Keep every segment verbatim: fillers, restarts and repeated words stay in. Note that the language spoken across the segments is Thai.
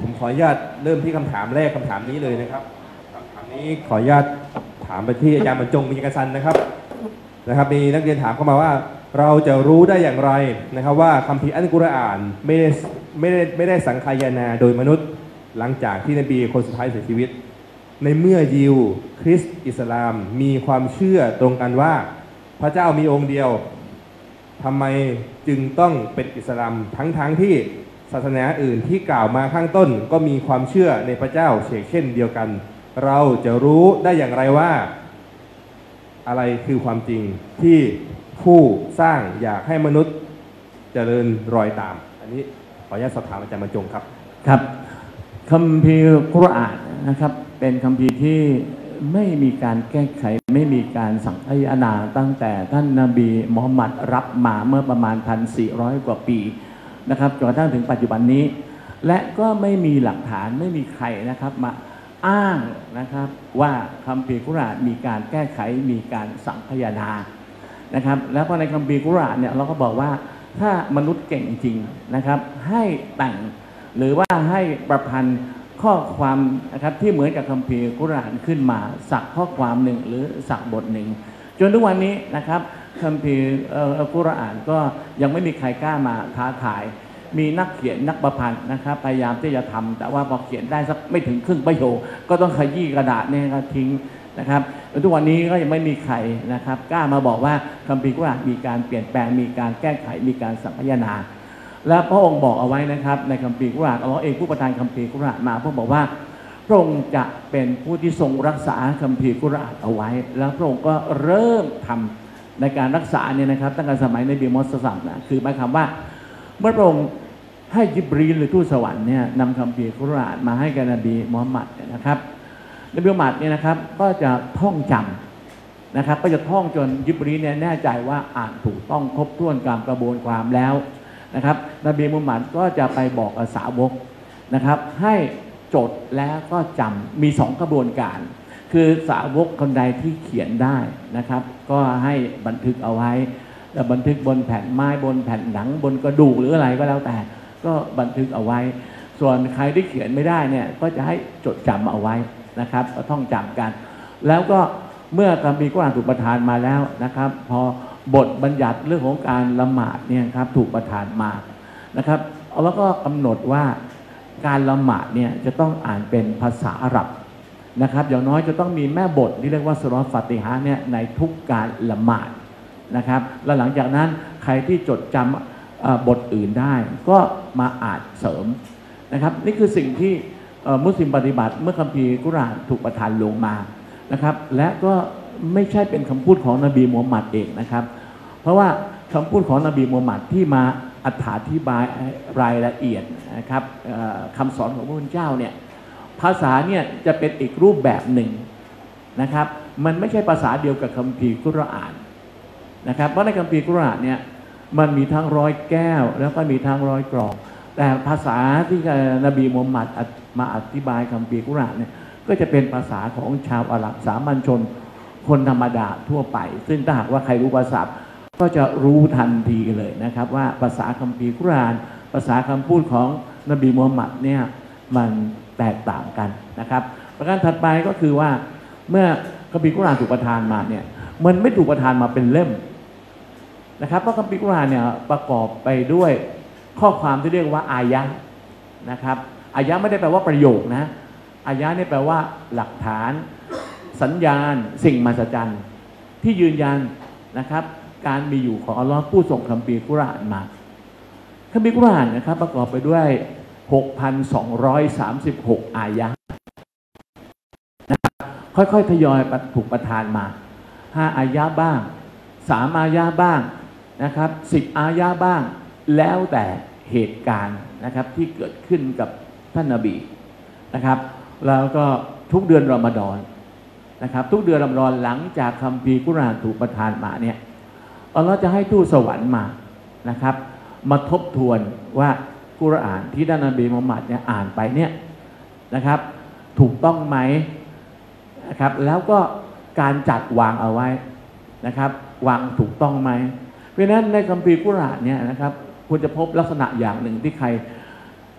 ผมขออนุญาตเริ่มที่คำถามแรกคำถามนี้เลยนะครับคำถามนี้ขออนุญาตถามไปที่อาจารย์บรรจงมีกษันนะครับนะครับมีนักเรียนถามเข้ามาว่าเราจะรู้ได้อย่างไรนะครับว่าคัมภีร์อัลกุรอานไม่ได้ไม่ได้ไม่ได้สังคายนาโดยมนุษย์หลังจากที่นบีคนสุดท้ายเสียชีวิตในเมื่อยิวคริสต์อิสลามมีความเชื่อตรงกันว่าพระเจ้ามีองค์เดียวทำไมจึงต้องเป็นอิสลามทั้งๆ ท, ที่ศาสนาอื่นที่กล่าวมาข้างต้นก็มีความเชื่อในพระเจ้าเช่นเดียวกันเราจะรู้ได้อย่างไรว่าอะไรคือความจริงที่ผู้สร้างอยากให้มนุษย์เจริญรอยตามอันนี้ขออนุญาตสอบถามอาจารย์บรรจงครับครับคัมภีร์กุรอานนะครับเป็นคัมภีร์ที่ไม่มีการแก้ไขไม่มีการสังคายนาตั้งแต่ท่านนบีมุฮัมมัดรับมาเมื่อประมาณ หนึ่งพันสี่ร้อย กว่าปีนะครับจนกระทั่งถึงปัจจุบันนี้และก็ไม่มีหลักฐานไม่มีใครนะครับมาอ้างนะครับว่าคัมภีร์กุรอานมีการแก้ไขมีการสังคายนานะครับแล้วพอในคัมภีร์กุรอานเนี่ยเราก็บอกว่าถ้ามนุษย์เก่งจริงนะครับให้แต่งหรือว่าให้ประพันธ์ข้อความนะครับที่เหมือนกับคัมภีร์กุรอานขึ้นมาสักข้อความหนึ่งหรือสักบทหนึ่งจนทุกวันนี้นะครับคัมภีร์กุรอานก็ยังไม่มีใครกล้ามาท้าทายมีนักเขียนนักประพันธ์นะครับพยายามที่จะทำแต่ว่าพอเขียนได้สักไม่ถึงครึ่งประโยคก็ต้องขยี้กระดาษเนี่ยก็ทิ้งนะครับทุกวันนี้ก็ยังไม่มีใครนะครับกล้ามาบอกว่าคัมภีร์กุรอานมีการเปลี่ยนแปลงมีการแก้ไขมีการสังคายนาและพระองค์บอกเอาไว้นะครับในคัมภีร์กุรอานอัลเลาะห์เองผู้ประทานคัมภีร์กุรอานมาพระองค์บอกว่าพระองค์จะเป็นผู้ที่ทรงรักษาคัมภีร์กุรอานเอาไว้แล้วพระองค์ก็เริ่มทำในการรักษาเนี่ยนะครับตั้งแต่สมัยนบีมุฮัมมัดนะคือหมายความว่าเมื่อพระองค์ให้ญิบรีลหรือทูตสวรรค์เนี่ยนำคัมภีร์กุรอานมาให้กับนบีมุฮัมมัดเนี่ยนะครับนบีมุฮัมมัดเนี่ยนะครับก็จะท่องจำนะครับก็จะท่องจนญิบรีลเนี่ยแน่ใจว่าอ่านถูกต้องครบถ้วนตามกระบวนความแล้วนะครับนบีมุฮัมมัดก็จะไปบอกกับสาวกนะครับให้จดแล้วก็จำมีสองกระบวนการคือสาวกคนใดที่เขียนได้นะครับก็ให้บันทึกเอาไว้บันทึกบนแผ่นไม้บนแผ่นหนังบนกระดูกหรืออะไรก็แล้วแต่ก็บันทึกเอาไว้ส่วนใครที่เขียนไม่ได้เนี่ยก็จะให้จดจำเอาไว้นะครับก็ท่องจำกันแล้วก็เมื่อคัมภีร์กุรอานถูกประทานมาแล้วนะครับพอบทบัญญัติเรื่องของการละหมาดเนี่ยครับถูกประทานมานะครับแล้วก็กำหนดว่าการละหมาดเนี่ยจะต้องอ่านเป็นภาษาอาหรับนะครับอย่างน้อยจะต้องมีแม่บทที่เรียกว่าซูเราะห์ฟาติฮะห์เนี่ยในทุกการละหมาดนะครับแล้วหลังจากนั้นใครที่จดจำบทอื่นได้ก็มาอ่านเสริมนะครับนี่คือสิ่งที่มุสลิมปฏิบัติเมื่อคัมภีร์กุรอานถูกประทานลงมานะครับและก็ไม่ใช่เป็นคำพูดของนบีมุฮัมมัดเองนะครับเพราะว่าคำพูดของนบีมุฮัมมัดที่มาอธิบายรายละเอียดนะครับคำสอนของพระพุทธเจ้าเนี่ยภาษาเนี่ยจะเป็นอีกรูปแบบหนึ่งนะครับมันไม่ใช่ภาษาเดียวกับคัมภีร์กุรอานนะครับเพราะในคัมภีร์กุรอานเนี่ยมันมีทั้งร้อยแก้วแล้วก็มีทั้งร้อยกรอกแต่ภาษาที่นบีมุฮัมมัดมาอธิบายคัมภีร์กุรอานเนี่ยก็จะเป็นภาษาของชาวอาหรับสามัญชนคนธรรมดาทั่วไปซึ่งถ้าหากว่าใครรู้ภาษาก็จะรู้ทันทีเลยนะครับว่าภาษาคัมภีร์กุรอานภาษาคำพูดของนบีมุฮัมมัดเนี่ยมันแตกต่างกันนะครับประการถัดไปก็คือว่าเมื่อคัมภีร์กุรอานถูกประทานมาเนี่ยมันไม่ถูกประทานมาเป็นเล่มนะครับเพราะคัมภีร์กุรอานเนี่ยประกอบไปด้วยข้อความที่เรียกว่าอายะห์นะครับอายะห์ไม่ได้แปลว่าประโยคนะอายะห์นี่แปลว่าหลักฐานสัญญาณสิ่งมหัศจรรย์ที่ยืนยันนะครับการมีอยู่ของอัลลอฮ์ผู้ส่งคัมภีร์กุรอานมาคัมภีร์กุรอานนะครับประกอบไปด้วย หกพันสองร้อยสามสิบหก อายะห์นะครับค่อยๆทยอยถูกประทานมาห้าอายะห์บ้างสามอายะห์บ้างนะครับสิบอายะห์บ้างแล้วแต่เหตุการณ์นะครับที่เกิดขึ้นกับท่านนบีนะครับแล้วก็ทุกเดือนรอมฎอนนะครับทุกเดือนรอมฎอนหลังจากคัมภีร์กุรอานถูกประทานมาเนี่ยอัลลอฮ์จะให้ทูตสวรรค์มานะครับมาทบทวนว่ากุรอานที่ท่านนบีมุฮัมมัดเนี่ยอ่านไปเนี่ยนะครับถูกต้องไหมนะครับแล้วก็การจัดวางเอาไว้นะครับวางถูกต้องไหมเพราะฉะนั้นในคัมภีร์กุรอานเนี่ยนะครับคุณจะพบลักษณะอย่างหนึ่งที่ใคร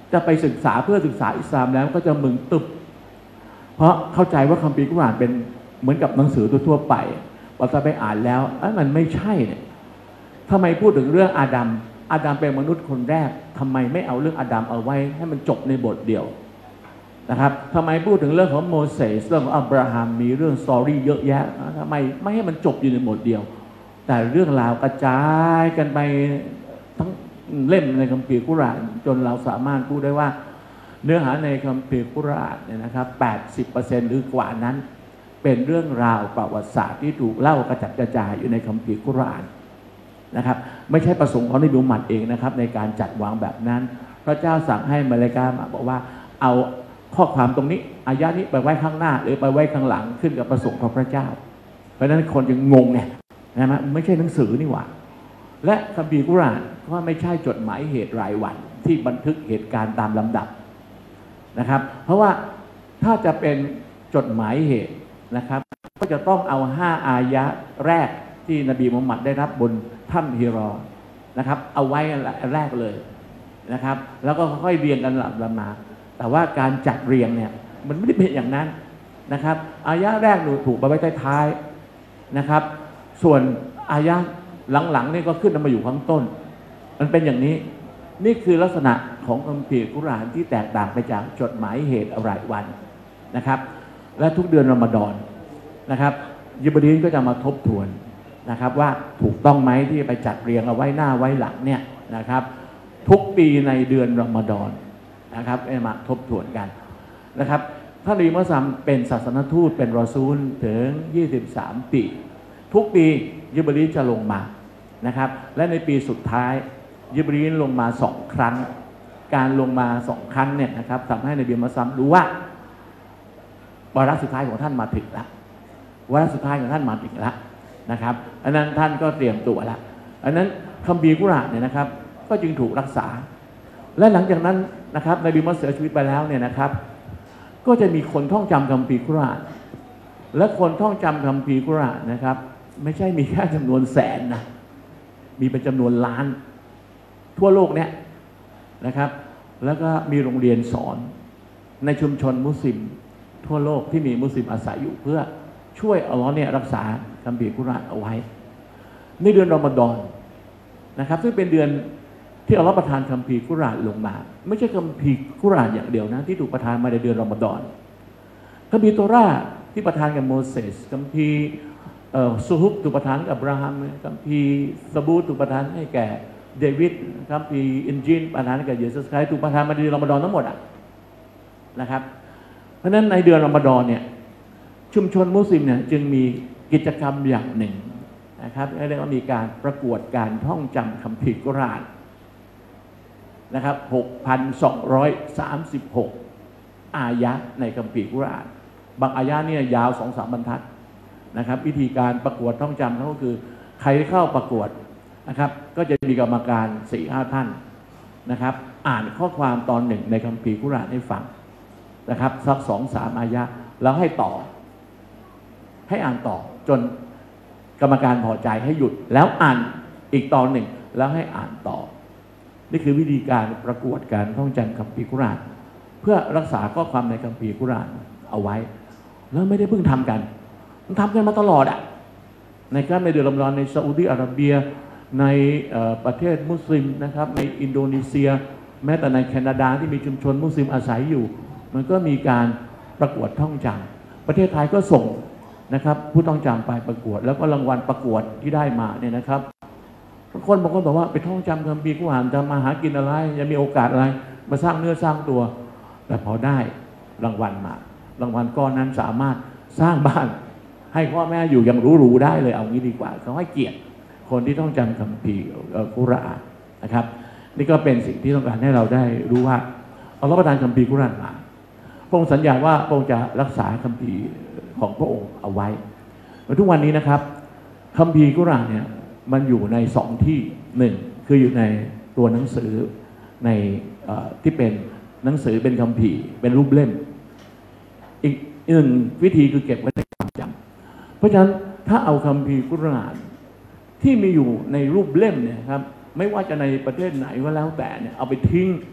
จะไปศึกษาเพื่อศึกษาอิสลามแล้วก็จะมึนตึบเพราะเข้าใจว่าคัมภีร์กุรอานเป็นเหมือนกับหนังสือทั่วๆไปพอจะไปอ่านแล้วเอ้ยมันไม่ใช่เนี่ยทำไมพูดถึงเรื่องอาดัมอาดัมเป็นมนุษย์คนแรกทำไมไม่เอาเรื่องอาดัมเอาไว้ให้มันจบในบทเดียวนะครับทำไมพูดถึงเรื่องของโมเสสเรื่องของอับราฮัมมีเรื่องสตอรี่เยอะแยะทำไมไม่ให้มันจบอยู่ในบทเดียวแต่เรื่องราวกระจายกันไปทั้งเล่มในคัมภีร์กุรอานจนเราสามารถพูดได้ว่าเนื้อหาในคัมภีร์กุรอานเนี่ยนะครับ แปดสิบเปอร์เซ็นต์ หรือกว่านั้นเป็นเรื่องราวประวัติศาสตร์ที่ถูกเล่ากระจัดกระจายอยู่ในคัมภีร์กุรอานนะครับไม่ใช่ประสงค์ของนบีมุฮัมมัดเองนะครับในการจัดวางแบบนั้นพระเจ้าสั่งให้มาเลาอิกะฮ์มาบอกว่าเอาข้อความตรงนี้อายะนี้ไปไว้ข้างหน้าหรือไปไว้ข้างหลังขึ้นกับประสงค์ของพระเจ้าเพราะฉะนั้นคนจึงงงไงนะฮะไม่ใช่หนังสือนี่หว่าและคัมภีร์กุรอานก็ไม่ใช่จดหมายเหตุรายวันที่บันทึกเหตุการณ์ตามลำดับนะครับเพราะว่าถ้าจะเป็นจดหมายเหตุนะครับก็จะต้องเอาห้าอายะแรกที่นบีมุฮัมมัดได้รับบนถ้ำฮิรอนะครับเอาไว้แรกเลยนะครับแล้วก็ค่อยๆเรียงกันลำดับมาแต่ว่าการจัดเรียงเนี่ยมันไม่ได้เป็นอย่างนั้นนะครับอายะแรกหนูถูกไปไว้ท้ายๆนะครับส่วนอายะหลังๆนี่ก็ขึ้นมาอยู่ข้างต้นมันเป็นอย่างนี้นี่คือลักษณะของคัมภีร์กุรอานที่แตกต่างไปจากจดหมายเหตุรายวันนะครับและทุกเดือนรอมฎอนนะครับยิบรีลก็จะมาทบทวนนะครับว่าถูกต้องไหมที่ไปจัดเรียงเอาไว้หน้าไว้หลังเนี่ยนะครับทุกปีในเดือนรอมฎอนนะครับมาทบทวนกันนะครับท่านนบีมุฮัมมัดเป็นศาสนทูตเป็นรอซูลถึงยี่สิบสามปีทุกปียิบรีลจะลงมานะครับและในปีสุดท้ายยิบรีลลงมาสองครั้งการลงมาสองครั้งเนี่ยนะครับทำให้นบีมุฮัมมัดรู้ว่าวาระสุดท้ายของท่านมาถึงแล้ววาระสุดท้ายของท่านมาถึงแล้วนะครับอันนั้นท่านก็เตรียมตัวแล้วอันนั้นคัมภีร์กุรอานเนี่ยนะครับก็จึงถูกรักษาและหลังจากนั้นนะครับนบีมุฮัมมัดเสียชีวิตไปแล้วเนี่ยนะครับก็จะมีคนท่องจำคัมภีร์กุรอานและคนท่องจำคัมภีร์กุรอานนะครับไม่ใช่มีแค่จำนวนแสนนะมีเป็นจำนวนล้านทั่วโลกเนี่ยนะครับแล้วก็มีโรงเรียนสอนในชุมชนมุสลิมทั่วโลกที่มีมุสลิมอาศัยอยู่เพื่อช่วยอัลลอฮ์เนี่ยรักษาคัมภีร์กุรอานเอาไว้ในเดือนรอมฎอนนะครับซึ่งเป็นเดือนที่อัลลอฮ์ประทานคัมภีร์กุรอานลงมาไม่ใช่คัมภีร์กุรอานอย่างเดียวนะที่ถูกประทานมาในเดือนรอมฎอนคัมภีร์โตราที่ประทานกับโมเสสคัมภีร์ซูฮุบถูกประทานกับอับราฮัมคัมภีร์ซะบูตถูกประทานให้แก่เดวิดคัมภีร์อินจีลประทานให้แก่เยซูคริสต์ถูกประทานมาในเดือนรอมฎอนทั้งหมดอ่ะนะครับเพราะฉะนั้นในเดือนรอมฎอนเนี่ยชุมชนมุสลิมเนี่ยจึงมีกิจกรรมอย่างหนึ่งนะครับเรียกว่ามีการประกวดการท่องจำคัมภีร์กุรอานนะครับ หกพันสองร้อยสามสิบหก อายะในคัมภีร์กุรอานบางอายะเนี่ยยาว สองสาม บรรทัดนะครับวิธีการประกวดท่องจำก็คือใครเข้าประกวดนะครับก็จะมีกรรมการ สี่ห้า ท่านนะครับอ่านข้อความตอนหนึ่งในคัมภีร์กุรอานให้ฟังนะครับสัก สองสาม อายะแล้วให้ต่อให้อ่านต่อจนกรรมการพอใจให้หยุดแล้วอ่านอีกตอนหนึ่งแล้วให้อ่านต่อนี่คือวิธีการประกวดการท่องจำคัมภีร์กุรอานเพื่อรักษาข้อความในคัมภีร์กุรอานเอาไว้แล้วไม่ได้เพิ่งทำกันมันทำกันมาตลอดอ่ะในการในเดือนรอมฎอนในซาอุดิอาระเบียในประเทศมุสลิมนะครับในอินโดนีเซียแม้แต่ในแคนาดาที่มีชุมชนมุสลิมอาศัยอยู่มันก็มีการประกวดท่องจำประเทศไทยก็ส่งนะครับผู้ท่องจำไปประกวดแล้วก็รางวัลประกวดที่ได้มาเนี่ยนะครับคนบางคนบอกว่าไปท่องจำคัมภีร์กุรอานจะมาหากินอะไรจะมีโอกาสอะไรมาสร้างเนื้อสร้างตัวแต่พอได้รางวัลมารางวัลก้อนนั้นสามารถสร้างบ้านให้พ่อแม่อยู่อย่างหรูๆได้เลยเอางี้ดีกว่าเขาให้เกียรติคนที่ต้องจำคัมภีร์กุรอานนะครับนี่ก็เป็นสิ่งที่ต้องการให้เราได้รู้ว่าอัลลอฮฺประทานคัมภีร์กุรอานมาพระองค์สัญญาว่าพระองค์จะรักษาคัมภีร์ของพระองค์เอาไว้ทุกวันนี้นะครับคัมภีร์กุรอานเนี่ยมันอยู่ในสองที่หนึ่งคืออยู่ในตัวหนังสือในที่เป็นหนังสือเป็นคัมภีร์เป็นรูปเล่มอีกหนึ่งวิธีคือเก็บไว้ในความจำเพราะฉะนั้นถ้าเอาคัมภีร์กุรอานที่มีอยู่ในรูปเล่มเนี่ยครับไม่ว่าจะในประเทศไหนก็แล้วแต่เนี่ยเอาไปทิ้ง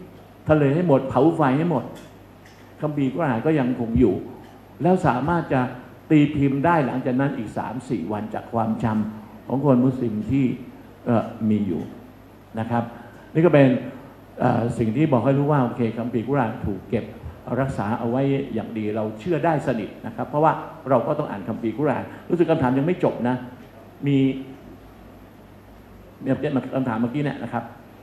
ทะเลให้หมดเผาไฟให้หมดคัมภีร์กุรอานก็ยังคงอยู่แล้วสามารถจะตีพิมพ์ได้หลังจากนั้นอีก สามสี่ วันจากความจำของคนมุสลิมที่มีอยู่นะครับนี่ก็เป็นสิ่งที่บอกให้รู้ว่าโอเคคัมภีร์กุรอานถูกเก็บรักษาเอาไว้อย่างดีเราเชื่อได้สนิทนะครับเพราะว่าเราก็ต้องอ่านคัมภีร์กุรอานรู้สึกคำถามยังไม่จบนะมีเนี่ยคำถามเมื่อกี้เนี่ยนะครับ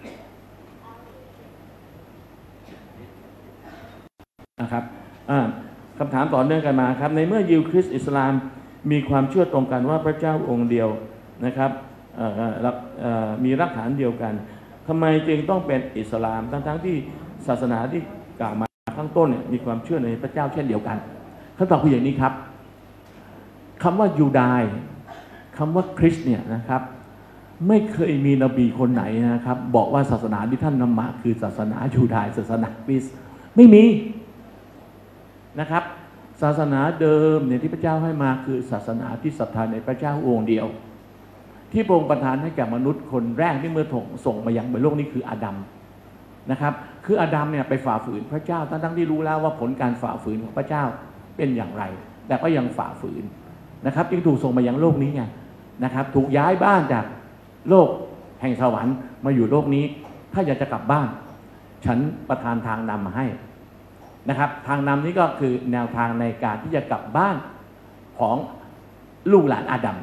นะครับคำถามต่อเนื่องกันมาครับในเมื่อยิวคริสต์อิสลามมีความเชื่อตรงกันว่าพระเจ้าองค์เดียวนะครับมีรากฐานเดียวกันทำไมจึงต้องเป็นอิสลามทั้งๆที่ศาสนาที่กล่าวมาข้างต้นเนี่ยมีความเชื่อในพระเจ้าเช่นเดียวกันคำตอบคืออย่างนี้ครับคำว่ายูดายคำว่าคริสต์เนี่ยนะครับไม่เคยมีนบีคนไหนนะครับบอกว่าศาสนาที่ท่านนำมาคือศาสนายูดายศาสนาคริสต์ไม่มีนะครับศาสนาเดิมเนี่ยที่พระเจ้าให้มาคือศาสนาที่ศรัทธาในพระเจ้าองค์เดียวที่พระองค์ประทานให้แก่มนุษย์คนแรกที่เมื่อส่งมายังบนโลกนี้คืออาดัมนะครับคืออาดัมเนี่ยไปฝ่าฝืนพระเจ้าทั้งๆที่รู้แล้วว่าผลการฝ่าฝืนของพระเจ้าเป็นอย่างไรแต่ก็ยังฝ่าฝืนนะครับจึงถูกส่งมายังโลกนี้ไงนะครับถูกย้ายบ้านจากโลกแห่งสวรรค์มาอยู่โลกนี้ถ้าอยากจะกลับบ้านฉันประทานทางนำมาให้นะครับทางนำนี้ก็คือแนวทางในการที่จะกลับบ้านของลูกหลานอาดัม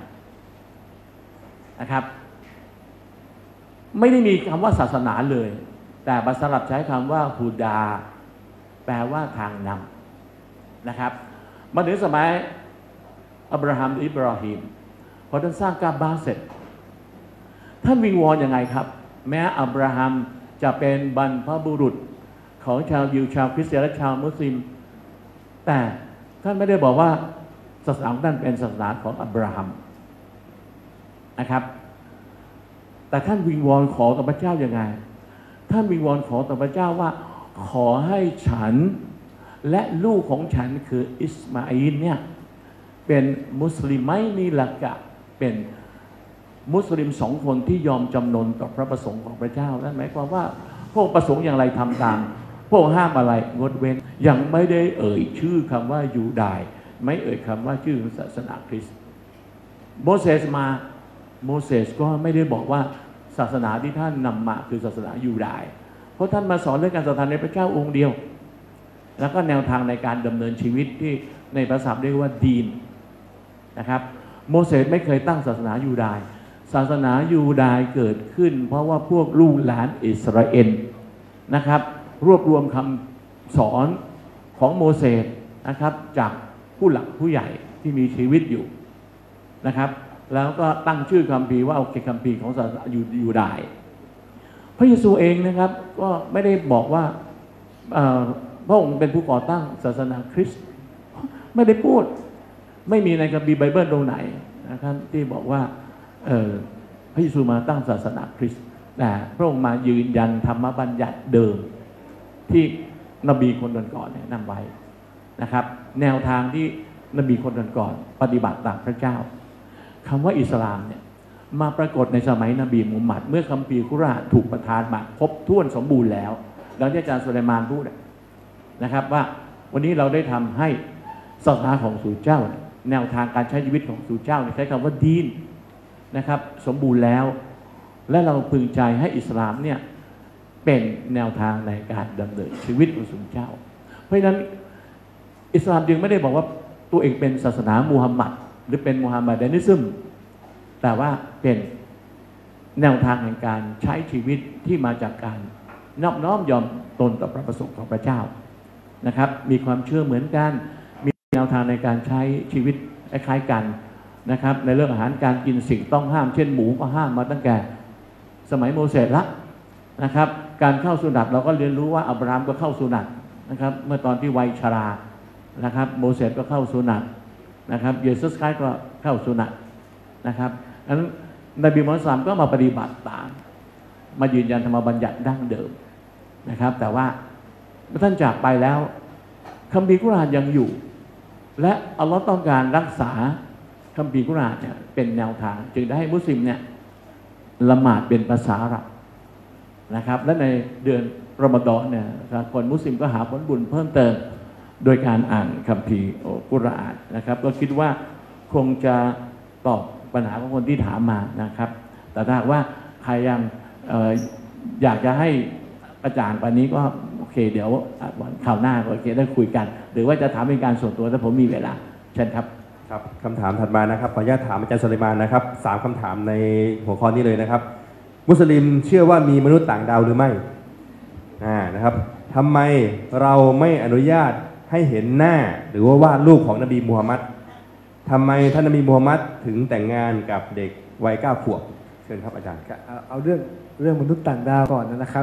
นะครับไม่ได้มีคำว่าศาสนาเลยแต่บัสลับใช้คำว่าฮูดาแปลว่าทางนำนะครับมาถึงสมัยอับราฮัมอิบราฮิมพอท่านสร้างกาบาเสร็จท่านวิงวอนยังไงครับแม้อับราฮัมจะเป็นบรรพบุรุษของชาวยิวชาวคริสเตียนและชาวมุสลิมแต่ท่านไม่ได้บอกว่าศาสนาของท่านเป็นศาสนาของอับราฮัมนะครับแต่ท่านวิงวอนขอต่อพระเจ้ายังไงท่านวิงวอนขอต่อพระเจ้าว่าขอให้ฉันและลูกของฉันคืออิสมาอิลเนี่ยเป็นมุสลิมไม่มีหลักกะเป็นมุสลิมสองคนที่ยอมจำนนต่อพระประสงค์ของพระเจ้านั่นหมายความว่าพวกประสงค์อย่างไรทำตามพวกห้ามอะไรงดเว้นยังไม่ได้เอ่ยชื่อคำว่ายูดายไม่เอ่ยคำว่าชื่อศาสนาคริสต์โมเสสมาโมเสสก็ไม่ได้บอกว่าศาสนาที่ท่านนำมาคือศาสนายูดายเพราะท่านมาสอนเรื่องการศรัทธาในพระเจ้าองค์เดียวแล้วก็แนวทางในการดำเนินชีวิตที่ในภาษาเรียกว่าดีนนะครับโมเสสไม่เคยตั้งศาสนายูดายศาสนายูดายเกิดขึ้นเพราะว่าพวกลูกหลานอิสราเอลนะครับรวบรวมคำสอนของโมเสสนะครับจากผู้หลักผู้ใหญ่ที่มีชีวิตอยู่นะครับแล้วก็ตั้งชื่อคัมภีร์ว่าโอเคคัมภีร์ของศาสนายูดายพระเยซูเองนะครับก็ไม่ได้บอกว่าพระองค์เป็นผู้ก่อตั้งศาสนาคริสต์ไม่ได้พูดไม่มีในคัมภีร์ไบเบิลตรงไหนนะครับที่บอกว่าพระเยซูมาตั้งศาสนาคริสต์แต่พระองค์มายืนยันธรรมบัญญัติเดิมที่นบีคนก่อนๆแนะนำไว้นะครับแนวทางที่นบีคนก่อนๆปฏิบัติตามพระเจ้าคำว่าอิสลามเนี่ยมาปรากฏในสมัยนบีมุฮัมมัดเมื่อคัมภีร์กุรอานถูกประทานมาครบถ้วนสมบูรณ์แล้วดังที่อาจารย์สุไลมานพูดนะครับว่าวันนี้เราได้ทำให้ศาสนาของสู่เจ้าแนวทางการใช้ชีวิตของสู่เจ้าใช้คำว่าดีนนะครับสมบูรณ์แล้วและเราพึงใจให้อิสลามเนี่ยเป็นแนวทางในการดำเนินชีวิตของสู่เจ้าเพราะฉะนั้นอิสลามจึงไม่ได้บอกว่าตัวเองเป็นศาสนามูฮัมหมัดหรือเป็นมูฮัมหมัดนิซึมแต่ว่าเป็นแนวทางแห่งการใช้ชีวิตที่มาจากการนอบน้อมยอมตนต่อพระประสงค์ของพระเจ้านะครับมีความเชื่อเหมือนกันมีแนวทางในการใช้ชีวิตคล้ายๆกันนะครับในเรื่องอาหารการกินสิ่งต้องห้ามเช่นหมูก็ห้ามมาตั้งแต่สมัยโมเสสละนะครับการเข้าสุนัตเราก็เรียนรู้ว่าอับราฮัมก็เข้าสุนัตนะครับเมื่อตอนที่วัยชรานะครับโมเสสก็เข้าสุนัตนะครับเยซูคริสต์ก็เข้าสุนัตนะครับอันนั้นนบีมุฮัมมัดก็มาปฏิบัติตามมายืนยันธรรมบัญญัติดั้งเดิมนะครับแต่ว่าเมื่อท่านจากไปแล้วคัมภีร์กุรอานยังอยู่และอัลลอฮ์ต้องการรักษาคัมภีร์กุรอานเนี่ยเป็นแนวทางจึงได้ให้มุสลิมเนี่ยละหมาดเป็นภาษาอาหรับนะครับและในเดือนรอมฎอนเนี่ยคนมุสลิมก็หาผลบุญเพิ่มเติมโดยการอ่านคัมภีร์กุรอานนะครับก็คิดว่าคงจะตอบปัญหาของคนที่ถามมานะครับแต่ถ้าว่าใครยังเอ่ออยากจะให้กระจ่างกว่านี้ก็โอเคเดี๋ยววันข่าวหน้าก็โอเคได้คุยกัน หรือว่าจะถามเป็นการส่วนตัวถ้าผมมีเวลาเชิญครับครับคำถามถัดมานะครับขออนุญาตถามอาจารย์สุไลมานนะครับสามคำถามในหัวข้อนี้เลยนะครับมุสลิมเชื่อว่ามีมนุษย์ต่างดาวหรือไม่อ่านะครับทำไมเราไม่อนุญาตให้เห็นหน้าหรือว่าวาดรูปของนบีมูฮัมมัดทำไมท่านนบีมูฮัมมัดถึงแต่งงานกับเด็กวัยเก้าขวบเชิญครับอาจารย์เอาเอาเรื่องเรื่องมนุษย์ต่างดาวก่อนนะครับ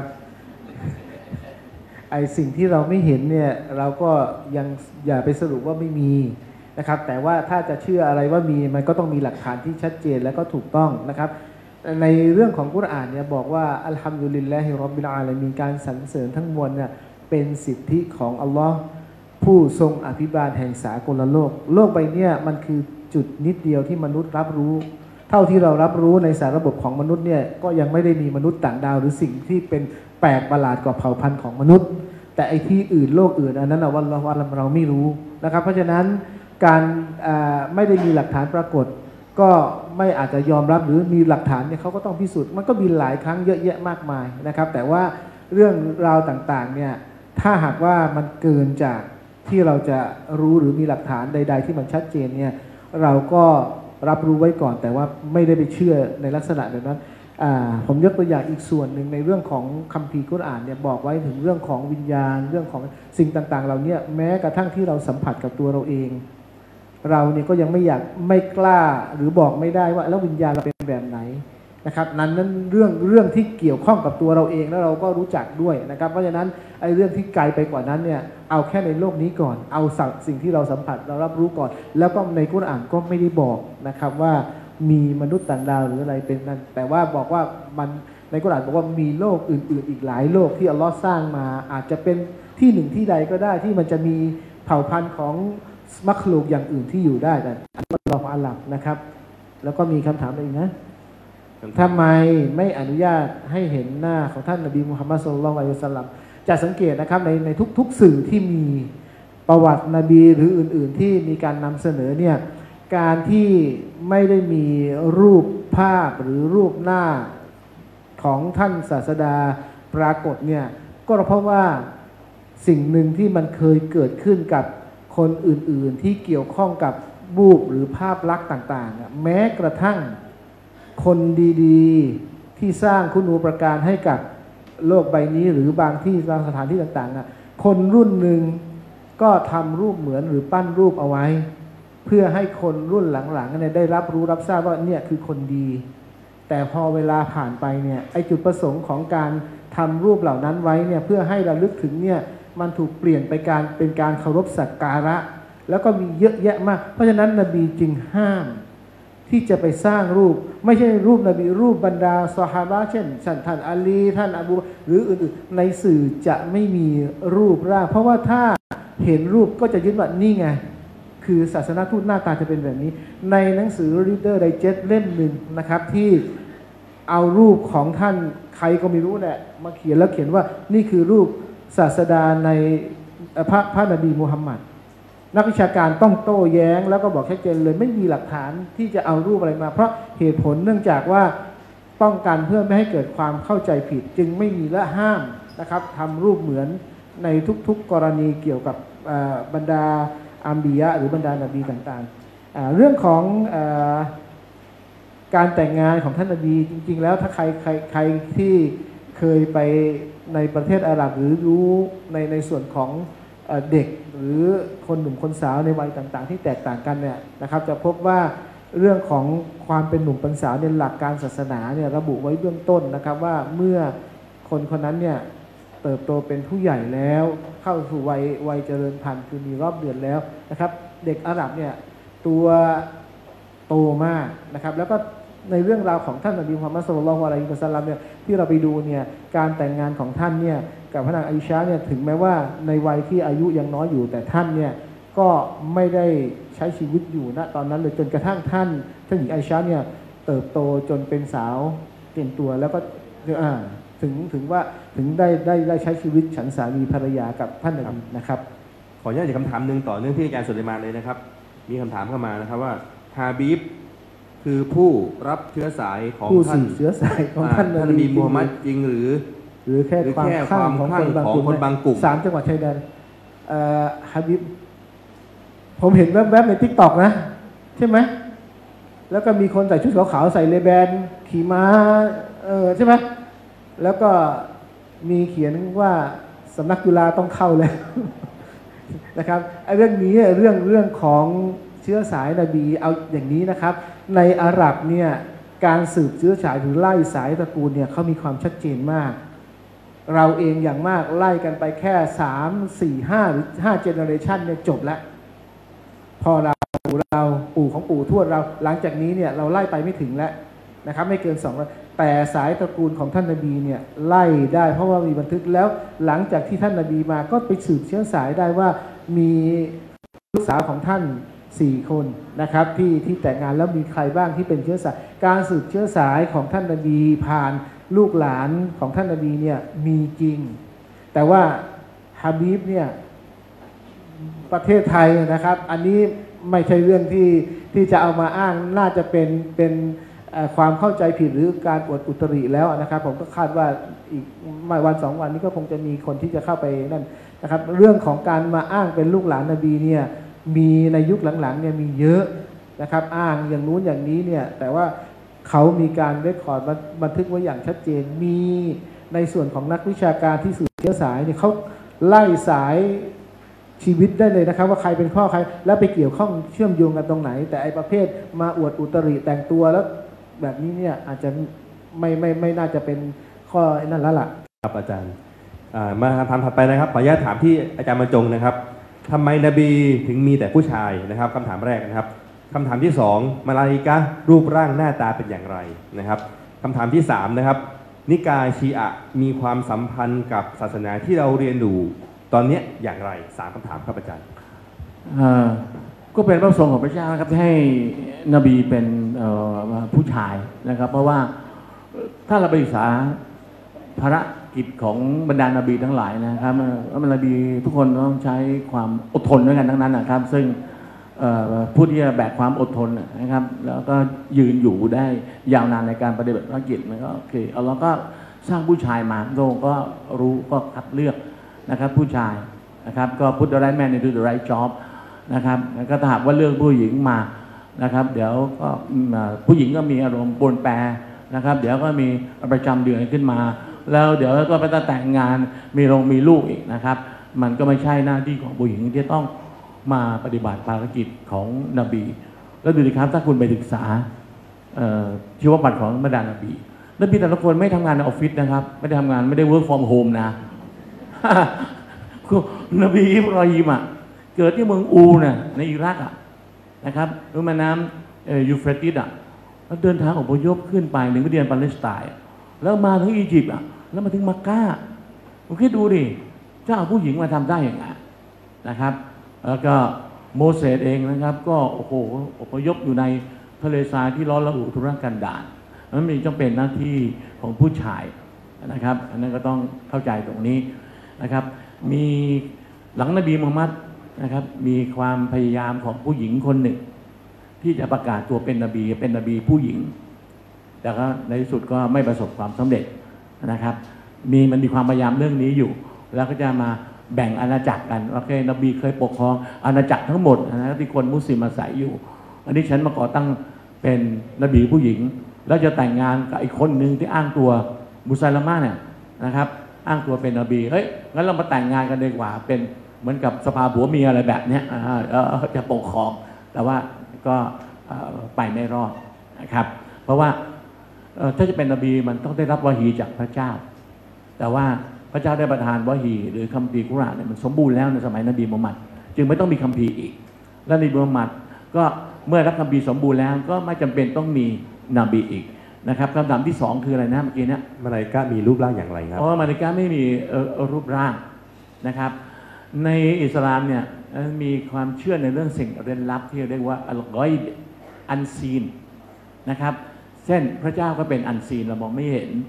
ไอสิ่งที่เราไม่เห็นเนี่ยเราก็ยังอย่าไปสรุปว่าไม่มีนะครับแต่ว่าถ้าจะเชื่ออะไรว่ามีมันก็ต้องมีหลักฐานที่ชัดเจนและก็ถูกต้องนะครับในเรื่องของกุรอานเนี่ยบอกว่าอัลฮัมดุลิลลาฮิร็อบบิลอาลามีนการสรรเสริญทั้งมวลเนี่ยเป็นสิทธิของอัลลอฮ์ผู้ทรงอภิบาลแห่งสากลโลกโลกใบนี้มันคือจุดนิดเดียวที่มนุษย์รับรู้เท่าที่เรารับรู้ในสารระบบของมนุษย์เนี่ยก็ยังไม่ได้มีมนุษย์ต่างดาวหรือสิ่งที่เป็นแปลกประหลาดกว่าเผ่าพันธุ์ของมนุษย์แต่ไอ้ที่อื่นโลกอื่นอันนั้นวันละวันเราไม่รู้นะครับเพราะฉะนั้นการไม่ได้มีหลักฐานปรากฏก็ไม่อาจจะยอมรับหรือมีหลักฐานเนี่ยเขาก็ต้องพิสูจน์มันก็มีหลายครั้งเยอะแยะมากมายนะครับแต่ว่าเรื่องราวต่างๆเนี่ยถ้าหากว่ามันเกินจากที่เราจะรู้หรือมีหลักฐานใดๆที่มันชัดเจนเนี่ยเราก็รับรู้ไว้ก่อนแต่ว่าไม่ได้ไปเชื่อในลักษณะแบบนั้นผมยกตัวอย่างอีกส่วนหนึ่งในเรื่องของคัมภีร์กุรอานเนี่ยบอกไว้ถึงเรื่องของวิญญาณเรื่องของสิ่งต่างๆเราเนี่ยแม้กระทั่งที่เราสัมผัสกับตัวเราเองเราเนี่ยก็ยังไม่อยากไม่กล้าหรือบอกไม่ได้ว่าแล้ววิญญาณเราเป็นแบบไหนนะครับนั้นนั้นเรื่องเรื่องที่เกี่ยวข้องกับตัวเราเองแล้วเราก็รู้จักด้วยนะครับเพราะฉะนั้นไอ้เรื่องที่ไกลไปกว่านั้นเนี่ยเอาแค่ในโลกนี้ก่อนเอาสิ่งที่เราสัมผัสเรารับรู้ก่อนแล้วก็ในกุรอานก็ไม่ได้บอกนะครับว่ามีมนุษย์ต่างดาวหรืออะไรเป็นนั้นแต่ว่าบอกว่ามันในกุรอานบอกว่ามีโลกอื่นๆอีกหลายโลกที่อัลลอฮ์สร้างมาอาจจะเป็นที่หนึ่งที่ใดก็ได้ที่มันจะมีเผ่าพันธุ์ของมัคลูกอย่างอื่นที่อยู่ได้แต่อัลลอฮ์อาลัมนะครับแล้วก็มีคำถามอะไรอีกนะทำไมไม่อนุญาตให้เห็นหน้าของท่านนบีมุฮัมมัดศ็อลลัลลอฮุอะลัยฮิวะซัลลัมจะสังเกตนะครับในในทุกๆสื่อที่มีประวัตินบีหรืออื่นๆที่มีการนำเสนอเนี่ยการที่ไม่ได้มีรูปภาพหรือรูปหน้าของท่านศาสดาปรากฏเนี่ยก็เพราะว่าสิ่งหนึ่งที่มันเคยเกิดขึ้นกับคนอื่นๆที่เกี่ยวข้องกับรูปหรือภาพลักษณ์ต่างๆแม้กระทั่งคนดีๆที่สร้างคุณูปการให้กับโลกใบนี้หรือบางที่บางสถานที่ต่างๆคนรุ่นหนึ่งก็ทำรูปเหมือนหรือปั้นรูปเอาไว้เพื่อให้คนรุ่นหลังๆเนี่ยได้รับรู้รับทราบว่าเนี่ยคือคนดีแต่พอเวลาผ่านไปเนี่ยไอจุดประสงค์ของการทำรูปเหล่านั้นไว้เนี่ยเพื่อให้ระลึกถึงเนี่ยมันถูกเปลี่ยนไปการเป็นการเคารพสักการะแล้วก็มีเยอะแยะมากเพราะฉะนั้นนบีจึงห้ามที่จะไปสร้างรูปไม่ใช่รูปนบีรูปบรรดาซอฮาบะห์เช่นท่านอาลีท่านอบูหรืออื่นๆในสื่อจะไม่มีรูปร่างเพราะว่าถ้าเห็นรูปก็จะยึดว่านี่ไงคือศาสนาทูตหน้าตาจะเป็นแบบนี้ในหนังสือ Reader Digest เล่มหนึ่งนะครับที่เอารูปของท่านใครก็ไม่รู้แหละมาเขียนแล้วเขียนว่านี่คือรูปศาสดาในพระพระนบีมุฮัมมัดนักวิชาการต้องโต้แย้งแล้วก็บอกชัดเจนเลยไม่มีหลักฐานที่จะเอารูปอะไรมาเพราะเหตุผลเนื่องจากว่าป้องกันเพื่อไม่ให้เกิดความเข้าใจผิดจึงไม่มีและห้ามนะครับทำรูปเหมือนในทุกๆกรณีเกี่ยวกับบรรดาอัมบียะหรือบรรดานบีต่างๆเรื่องของการแต่งงานของท่านนบีจริงๆแล้วถ้าใครใครใครที่เคยไปในประเทศอาหรับหรือรู้ในในส่วนของเด็กหรือคนหนุ่มคนสาวในวัยต่างๆที่แตกต่างกันเนี่ยนะครับจะพบว่าเรื่องของความเป็นหนุ่มเป็นสาวในหลักการศาสนาเนี่ยระบุไว้เบื้องต้นนะครับว่าเมื่อคนคนนั้นเนี่ยเติบโตเป็นผู้ใหญ่แล้วเข้าสู่วัยวัยเจริญพันธุ์คือมีรอบเดือนแล้วนะครับเด็กอาหรับเนี่ยตัวโตมากนะครับแล้วก็ในเรื่องราวของท่านนบีมุฮัมมัดศ็อลลัลลอฮุอะลัยฮิวะซัลลัมเนี่ยที่เราไปดูเนี่ยการแต่งงานของท่านเนี่ยกับพระนางอาอิชะห์เนี่ยถึงแม้ว่าในวัยที่อายุยังน้อยอยู่แต่ท่านเนี่ยก็ไม่ได้ใช้ชีวิตอยู่ณตอนนั้นเลยจนกระทั่งท่านท่านหญิงอาอิชะห์เนี่ยเติบโตจนเป็นสาวเต็มตัวแล้วก็อ่าถึงถึงว่าถึงได้ได้ได้ใช้ชีวิตฉันสามีภรรยากับท่านนบีนะครับขออนุญาตอีกคำถามหนึ่งต่อเนื่องที่อาจารย์สุลัยมานเลยนะครับมีคำถามเข้ามานะครับว่าฮาบีบคือผู้รับเชื้อสายของผู้ท่านสืบเชื้อสายของท่านนบีมูฮัมมัดจริงหรือหรือแค่ความคลั่งของคนบางกลุ่มคนบางกลุ่มสามจังหวัดชายแดนฮาบิบผมเห็นแวบๆในทิกตอกนะใช่ไหมแล้วก็มีคนใส่ชุดขาวๆใส่เลแบนขี่ม้าเออใช่ไหมแล้วก็มีเขียนว่าสำนักจุฬาต้องเข้าแล้วนะครับไอ้เรื่องนี้เรื่องเรื่องของเชื้อสายนบีเอาอย่างนี้นะครับในอาหรับเนี่ยการสืบเชื้อสายหรือไล่สายตระกูลเนี่ยเขามีความชัดเจนมากเราเองอย่างมากไล่กันไปแค่สามสี่ห้าหรือห้าเจเนอเรชันเนี่ยจบแล้วพอเราปู่เราปู่ของปู่ทวดเราหลังจากนี้เนี่ยเราไล่ไปไม่ถึงแล้วนะครับไม่เกินสองแต่สายตระกูลของท่านนบีเนี่ยไล่ได้เพราะว่ามีบันทึกแล้วหลังจากที่ท่านนบีมาก็ไปสืบเชื้อสายได้ว่ามีลูกสาวของท่านสี่คนนะครับที่ที่แต่งงานแล้วมีใครบ้างที่เป็นเชื้อสายการสืบเชื้อสายของท่านนบีผ่านลูกหลานของท่านนบีเนี่ยมีจริงแต่ว่าฮาบีบเนี่ยประเทศไทยนะครับอันนี้ไม่ใช่เรื่องที่ที่จะเอามาอ้างน่าจะเป็นเป็นความเข้าใจผิดหรือการอวดอุตริแล้วนะครับผมก็คาดว่าอีกไม่วันสองวันนี้ก็คงจะมีคนที่จะเข้าไปนั่นนะครับเรื่องของการมาอ้างเป็นลูกหลานนบีเนี่ยมีในยุคหลังๆเนี่ยมีเยอะนะครับอ้างอย่างนู้นอย่างนี้เนี่ยแต่ว่าเขามีการเรคคอร์ดบันทึกไว้อย่างชัดเจนมีในส่วนของนักวิชาการที่สืบเชื้อสายเนี่ยเขาไล่สายชีวิตได้เลยนะครับว่าใครเป็นพ่อใครแล้วไปเกี่ยวข้องเชื่อมโยงกันตรงไหนแต่ไอประเภทมาอวดอุตริแต่งตัวแล้วแบบนี้เนี่ยอาจจะไม่ไม่ไม่น่าจะเป็นข้อนั่นแล้วล่ะครับอาจารย์มาคำถามถัดไปนะครับขออนุญาตถามที่อาจารย์บรรจงนะครับทำไมนบีถึงมีแต่ผู้ชายนะครับคำถามแรกนะครับคำถามที่สองมาลาอิกะห์รูปร่างหน้าตาเป็นอย่างไรนะครับคำถามที่สามนะครับนิกายชีอะห์มีความสัมพันธ์กับศาสนาที่เราเรียนอยู่ตอนนี้อย่างไรสามคำถามครับอาจารย์ก็เป็นพระประสงค์ของพระเจ้านะครับที่ให้นบีเป็นผู้ชายนะครับเพราะว่าถ้าเราไปศึกษาภารกิจของบรรดานบีทั้งหลายนะครับบรรดานบีทุกคนต้องใช้ความอดทนด้วยกันทั้งนั้นนะครับซึ่งผู้ที่จะแบกความอดทนนะครับแล้วก็ยืนอยู่ได้ยาวนานในการปฏิบัติภารกิจมันก็โอเคเอาเราก็สร้างผู้ชายมาโดก็รู้ก็คัดเลือกนะครับผู้ชายนะครับก็ put the right man into the right job นะครับก็ถ้าหากว่าเลือกผู้หญิงมานะครับเดี๋ยวก็ผู้หญิงก็มีอารมณ์ปนแปรนะครับเดี๋ยวก็มีประจำเดือนขึ้นมาแล้วเดี๋ยวก็ไปแต่งงานมีลงมีลูกอีกนะครับมันก็ไม่ใช่หน้าที่ของผู้หญิงที่ต้องมาปฏิบัติภารกิจของนบีแล้วดูดิครับถ้าคุณไปศึกษาชีวประวัติของบรรดานบีนบีแต่ละคนไม่ทำงานในออฟฟิศนะครับไม่ได้ทำงานไม่ได้ work from home นะ นบีอิบรอฮีมอ่ะเกิดที่เมืองอูเนี่ยในอิรักอ่ะนะครับรู้แม่น้ำยูเฟรติสอ่ะแล้วเดินทางอพยพขึ้นไปถึงดินปาเลสไตน์แล้วมาถึงอียิปต์อ่ะแล้วมาถึงมักกะคุณคิดดูดิเจ้าผู้หญิงมาทำได้อย่างไรนะครับแล้วก็โมเสสเองนะครับก็โอ้โหอพยพอยู่ในทะเลทรายที่ร้อนระอุทุรกันดารนั้นมีจำเป็นหน้าที่ของผู้ชายนะครับอันนั้นก็ต้องเข้าใจตรงนี้นะครับมีหลังนบีมูฮัมมัดนะครับมีความพยายามของผู้หญิงคนหนึ่งที่จะประกาศตัวเป็นนบีเป็นนบีผู้หญิงแต่ก็ในที่สุดก็ไม่ประสบความสำเร็จนะครับมีมันมีความพยายามเรื่องนี้อยู่แล้วก็จะมาแบ่งอาณาจักรกันโอเคนบีเคยปกครองอาณาจักรทั้งหมดนะที่คนมุสลิมอาศัยอยู่อันนี้ฉันมาก่อตั้งเป็นนบีผู้หญิงแล้วจะแต่งงานกับอีกคนหนึ่งที่อ้างตัวมุสลิมเนี่ยนะครับอ้างตัวเป็นนบีเฮ้ยงั้นเรามาแต่งงานกันดีกว่าเป็นเหมือนกับสภาผัวเมียอะไรแบบนี้จะปกครองแต่ว่าก็ไปไม่รอดนะครับเพราะว่าถ้าจะเป็นนบีมันต้องได้รับวะฮีจากพระเจ้าแต่ว่าพระเจ้าได้ประทานวะฮีหรือคัมภีร์กุรอานเนี่ยมันสมบูรณ์แล้วในสมัยนบีมูฮัมมัดจึงไม่ต้องมีคัมภีร์อีกและนบีมูฮัมมัดก็เมื่อรับคัมภีร์สมบูรณ์แล้วก็ไม่จำเป็นต้องมีนบีอีกนะครับคำถามที่สองคืออะไรนะเมื่อกี้เนี่ยมาลาอิกะห์มีรูปร่างอย่างไรครับอ๋อมาลาอิกะห์ไม่มีรูปร่างนะครับในอิสลามเนี่ยมีความเชื่อในเรื่องสิ่งเร้นลับที่เรียกว่าอัลกอยบอันซีนนะครับเช่นพระเจ้าก็เป็นอันซีนเรามองไม่เห็น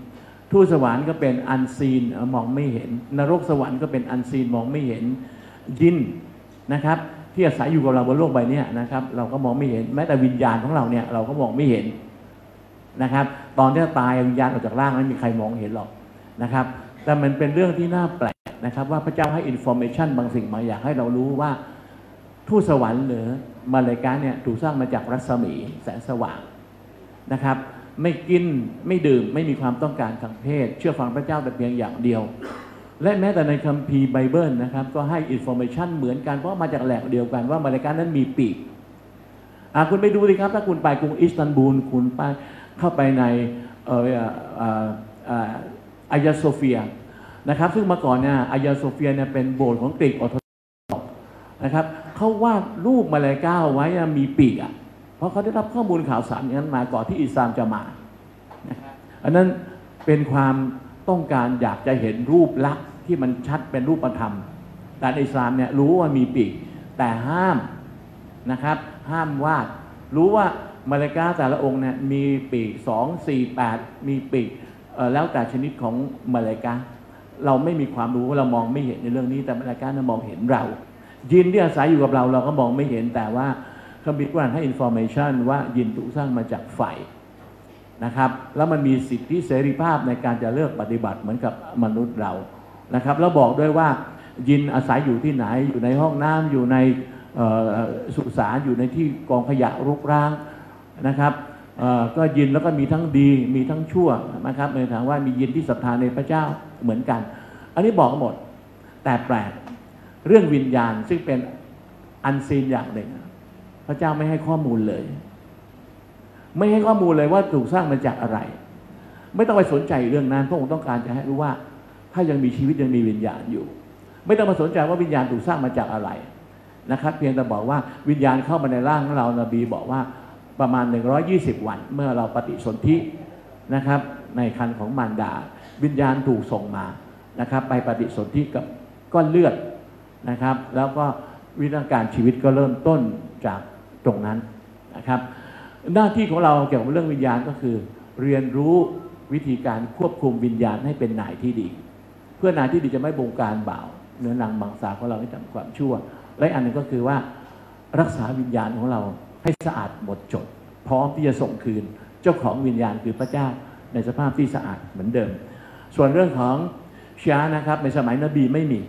ทูตสวรรค์ก็เป็นอันซีนมองไม่เห็นนรกสวรรค์ก็เป็นอันซีนมองไม่เห็นยินนะครับที่อาศัยอยู่กับเราบนโลกใบนี้นะครับเราก็มองไม่เห็นแม้แต่วิญญาณของเราเนี่ยเราก็มองไม่เห็นนะครับตอนที่ตายวิญญาณออกจากร่างไม่มีใครมองเห็นหรอกนะครับแต่มันเป็นเรื่องที่น่าแปลกนะครับว่าพระเจ้าให้อินโฟเมชันบางสิ่งบางอย่างให้เรารู้ว่าทูตสวรรค์หรือมาเลกาเนี่ยถูกสร้างมาจากรัศมีแสงสว่างนะครับไม่กินไม่ดื่มไม่มีความต้องการทางเพศเชื่อฟังพระเจ้าแต่เพียงอย่างเดียวและแม้แต่ในคัมภีร์ไบเบิลนะครับก็ให้อินโฟเมชันเหมือนกันเพราะมาจากแหล่งเดียวกันว่ามาเลกานั้นมีปีกคุณไปดูสิครับถ้าคุณไปกรุงอิสตันบูลคุณไปเข้าไปในเอ่ออายาโซเฟียนะครับซึ่งเมื่อก่อนเนี่ยอายาโซเฟียเนี่ยเป็นโบสถ์ของกรีกออร์โธดอกซ์นะครับเขาวาดรูปมาเลกาไว้มีปีกอ่ะเพราะเขาได้รับข้อมูลข่าวสารอย่างนั้นมาก่อนที่อิสลามจะมานะครับอันนั้นเป็นความต้องการอยากจะเห็นรูปลักษณ์ที่มันชัดเป็นรูปธรรมแต่อิสลามเนี่ยรู้ว่ามีปีกแต่ห้ามนะครับห้ามวาดรู้ว่ามาเลกาแต่ละองค์เนี่ยมีปีกสอง สี่ แปดมีปีกแล้วแต่ชนิดของมาเลกาเราไม่มีความรู้เรามองไม่เห็นในเรื่องนี้แต่มาเลกาเนี่ยมองเห็นเรายินที่อาศัยอยู่กับเราเราก็มองไม่เห็นแต่ว่าคัมภีร์กุรอานให้อินฟอร์เมชันว่ายินถูกสร้างมาจากไฟนะครับแล้วมันมีสิทธิเสรีภาพในการจะเลือกปฏิบัติเหมือนกับมนุษย์เรานะครับแล้วบอกด้วยว่ายินอาศัยอยู่ที่ไหนอยู่ในห้องน้ำอยู่ในสุสานอยู่ในที่กองขยะรุกร้างนะครับก็ยินแล้วก็มีทั้งดีมีทั้งชั่วนะครับในทางว่ามียินที่ศรัทธาในพระเจ้าเหมือนกันอันนี้บอกหมดแต่แปลกเรื่องวิญญาณซึ่งเป็นอันซีนอย่างหนึ่งพระเจ้าไม่ให้ข้อมูลเลยไม่ให้ข้อมูลเลยว่าถูกสร้างมาจากอะไรไม่ต้องไปสนใจเรื่องนั้นพระองค์ต้องการจะให้รู้ว่าถ้ายังมีชีวิตยังมีวิญญาณอยู่ไม่ต้องมาสนใจว่าวิญญาณถูกสร้างมาจากอะไรนะครับเพียงแต่บอกว่าวิญญาณเข้ามาในร่างของเรานบีบอกว่าประมาณหนึ่งร้อยยี่สิบวันเมื่อเราปฏิสนธินะครับในครรภ์ของมารดาวิญญาณถูกส่งมานะครับไปปฏิสนธิกับก้อนเลือดนะครับแล้วก็วิธีการชีวิตก็เริ่มต้นจากตรงนั้นนะครับหน้าที่ของเราเกี่ยวกับเรื่องวิญญาณก็คือเรียนรู้วิธีการควบคุมวิญญาณให้เป็นนายที่ดีเพื่อนายที่ดีจะไม่บงการบ่าวเนื้อหนังมังสาของเราให้ทำความชั่วและอันหนึ่งก็คือว่ารักษาวิญญาณของเราให้สะอาดหมดจดพร้อมที่จะส่งคืนเจ้าของวิญญาณคือพระเจ้าในสภาพที่สะอาดเหมือนเดิมส่วนเรื่องของชีอะห์นะครับในสมัยนบีไม่มี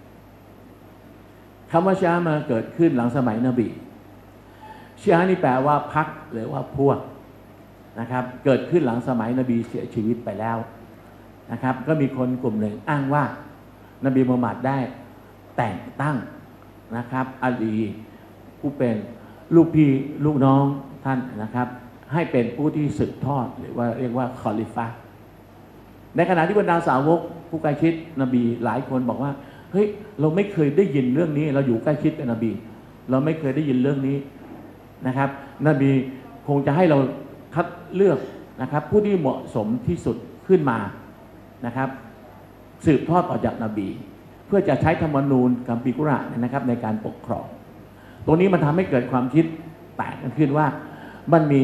คำว่าชีอะห์มาเกิดขึ้นหลังสมัยนบีชีอะห์นี่แปลว่าพรรคหรือว่าพวกนะครับเกิดขึ้นหลังสมัยนบีเสียชีวิตไปแล้วนะครับก็มีคนกลุ่มหนึ่งอ้างว่านบีมูฮัมหมัดได้แต่งตั้งนะครับอาลีผู้เป็นลูกพี่ลูกน้องท่านนะครับให้เป็นผู้ที่สืบทอดหรือว่าเรียกว่าคอลิฟะในขณะที่บรรดาสาวกผู้ใกล้ชิดนบีหลายคนบอกว่าเฮ้ยเราไม่เคยได้ยินเรื่องนี้เราอยู่ใกล้ชิดกับนบีเราไม่เคยได้ยินเรื่องนี้นะครับนบีคงจะให้เราคัดเลือกนะครับผู้ที่เหมาะสมที่สุดขึ้นมานะครับสืบทอดออกจากนบีเพื่อจะใช้ธรรมนูญคัมภีร์กุรอานนะครับในการปกครองตรงนี้มันทำให้เกิดความคิดแตกกันขึ้นว่ามันมี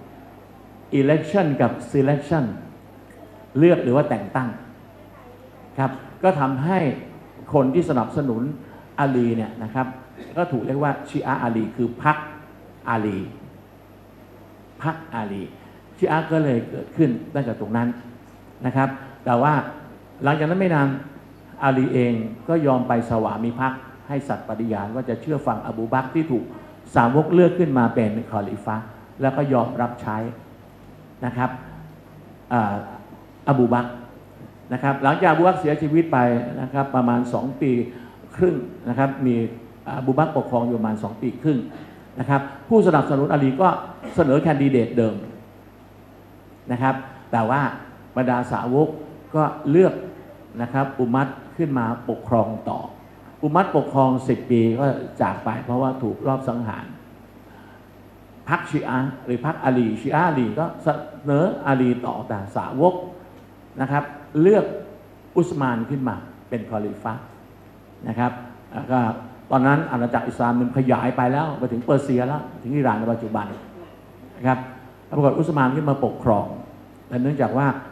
election กับ selection เลือกหรือว่าแต่งตั้งครับก็ทำให้คนที่สนับสนุนอาลีเนี่ยนะครับก็ถูกเรียกว่าชีอะห์อาลีคือพรรคอาลีพรรคอาลีชีอะห์ก็เลยเกิดขึ้นตั้งแต่ตรงนั้นนะครับแต่ว่าหลังจากนั้นไม่นานอาลีเองก็ยอมไปสวามิภักดิ์ให้สัตย์ปฏิญาณว่าจะเชื่อฟังอบูบักรที่ถูกสาวกเลือกขึ้นมาเป็นคอลิฟะห์แล้วก็ยอมรับใช้นะครับอบูบักรนะครับหลังจากอบูบักรเสียชีวิตไปนะครับประมาณสองปีครึ่งนะครับมีอบูบักรปกครองอยู่ประมาณสองปีครึ่งนะครับผู้สนับสนุนอาลีก็เสนอแคนดิเดตเดิมนะครับแต่ว่าบรรดาสาวกก็เลือกนะครับอุมัตขึ้นมาปกครองต่ออุมัตปกครองสิบปีก็จากไปเพราะว่าถูกรอบสังหารพรรคชีอะห์หรือพรรคอาลีชีอะห์อาลีก็เสนออาลีต่อแต่สาวกนะครับเลือกอุสมานขึ้นมาเป็นคอลิฟะห์นะครับก็ตอนนั้นอาณาจักรอิสลามมันขยายไปแล้วไปถึงเปอร์เซียแล้วถึงอิหร่านในปัจจุบันนะครับปรากฏอุสมานขึ้นมาปกครองแต่เนื่องจากว่า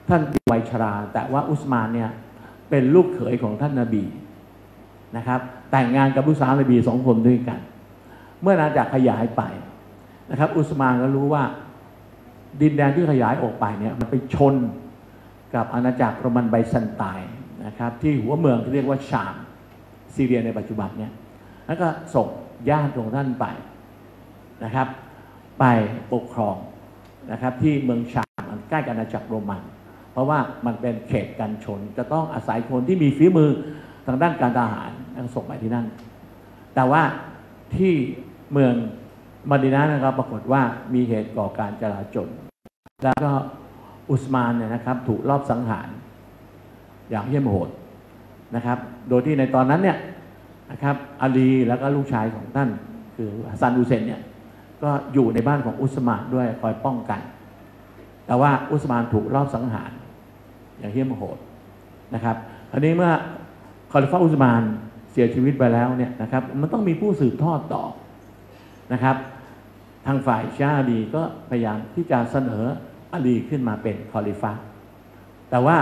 ท่านวัยชราแต่ว่าอุสมานเนี่ยเป็นลูกเขยของท่านนบีนะครับแต่งงานกับลูกสาวนบีสองคนด้วยกันเมื่ออาณาจักรขยายไปนะครับอุสมานก็รู้ว่าดินแดนที่ขยายออกไปเนี่ยมันไปชนกับอาณาจักรโรมันไบแซนไตน์นะครับที่หัวเมืองที่เรียกว่าชามซีเรียในปัจจุบันเนี่ยแล้วก็ส่งญาติของท่านไปนะครับไปปกครองนะครับที่เมืองชามใกล้กับอาณาจักรโรมันเพราะว่ามันเป็นเขตกันชนจะต้องอาศัยคนที่มีฝีมือทางด้านการทหารแล้วส่งไปที่นั่นแต่ว่าที่เมืองมะดีนะห์นะครับปรากฏว่ามีเหตุก่อการจลาจลแล้วก็อุสมานเนี่ยนะครับถูกลอบสังหารอย่างเหี้ยมโหดนะครับโดยที่ในตอนนั้นเนี่ยนะครับอาลีแล้วก็ลูกชายของท่านคือฮัสซันอุเซนเนี่ยก็อยู่ในบ้านของอุสมานด้วยคอยป้องกันแต่ว่าอุสมานถูกลอบสังหารอย่างเหี้ยมโหดนะครับอันนี้เมื่อคอลิฟะอุสมานเสียชีวิตไปแล้วเนี่ยนะครับมันต้องมีผู้สืบทอดต่อนะครับทางฝ่ายชาอาลีก็พยายามที่จะเสนออาลีขึ้นมาเป็นคอลิฟะแต่ว่า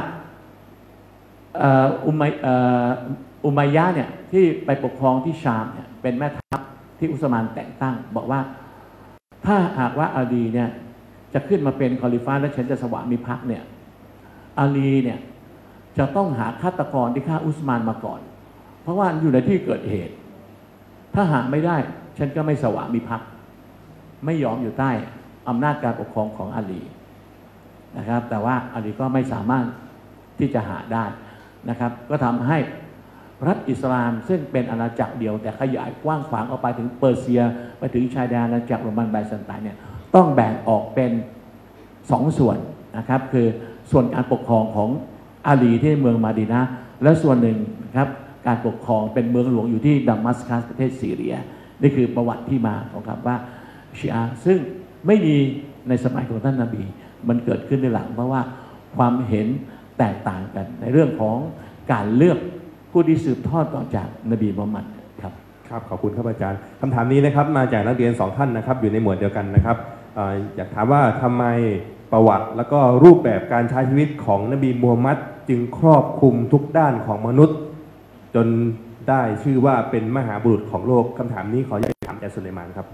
อุมัยอุมัยยะเนี่ยที่ไปปกครองที่ชามเนี่ยเป็นแม่ทัพที่อุสมานแต่งตั้งบอกว่าถ้าหากว่าอาลีเนี่ยจะขึ้นมาเป็นคอลิฟะและฉันจะสวามิภักดิ์เนี่ยอาลีเนี่ยจะต้องหาฆาตกรที่ฆ่าอุสมานมาก่อนเพราะว่าอยู่ในที่เกิดเหตุถ้าหาไม่ได้ฉันก็ไม่สวามิภักดิ์ไม่ยอมอยู่ใต้อำนาจการปกครองของอาลีนะครับแต่ว่าอาลีก็ไม่สามารถที่จะหาได้นะครับก็ทำให้รัฐอิสลามซึ่งเป็นอาณาจักรเดียวแต่ขยายกว้างขวางออกไปถึงเปอร์เซียไปถึงชายแดนอาณาจักรโรมันไบแซนไตน์เนี่ยต้องแบ่งออกเป็นสองส่วนนะครับคือส่วนการปกครองของอาลีที่เมืองมาดีนะห์และส่วนหนึ่งนะครับการปกครองเป็นเมืองหลวงอยู่ที่ดัมัสกัสประเทศซีเรียนี่คือประวัติที่มาของคำว่าชีอะห์ซึ่งไม่มีในสมัยของท่านนบีมันเกิดขึ้นในหลังเพราะว่าความเห็นแตกต่างกันในเรื่องของการเลือกผู้ที่สืบทอดต่อจากนบีมุฮัมมัดครับครับขอบคุณครับอาจารย์คำถามนี้นะครับมาจากนักเรียนสองท่านนะครับอยู่ในหมวดเดียวกันนะครับออยากถามว่าทำไมประวัติแล้วก็รูปแบบการใช้ชีวิตของนบีมูฮัมมัดจึงครอบคลุมทุกด้านของมนุษย์จนได้ชื่อว่าเป็นมหาบุรุษของโลกคำถามนี้ขออยากถามอาจารย์สุไลมานครับ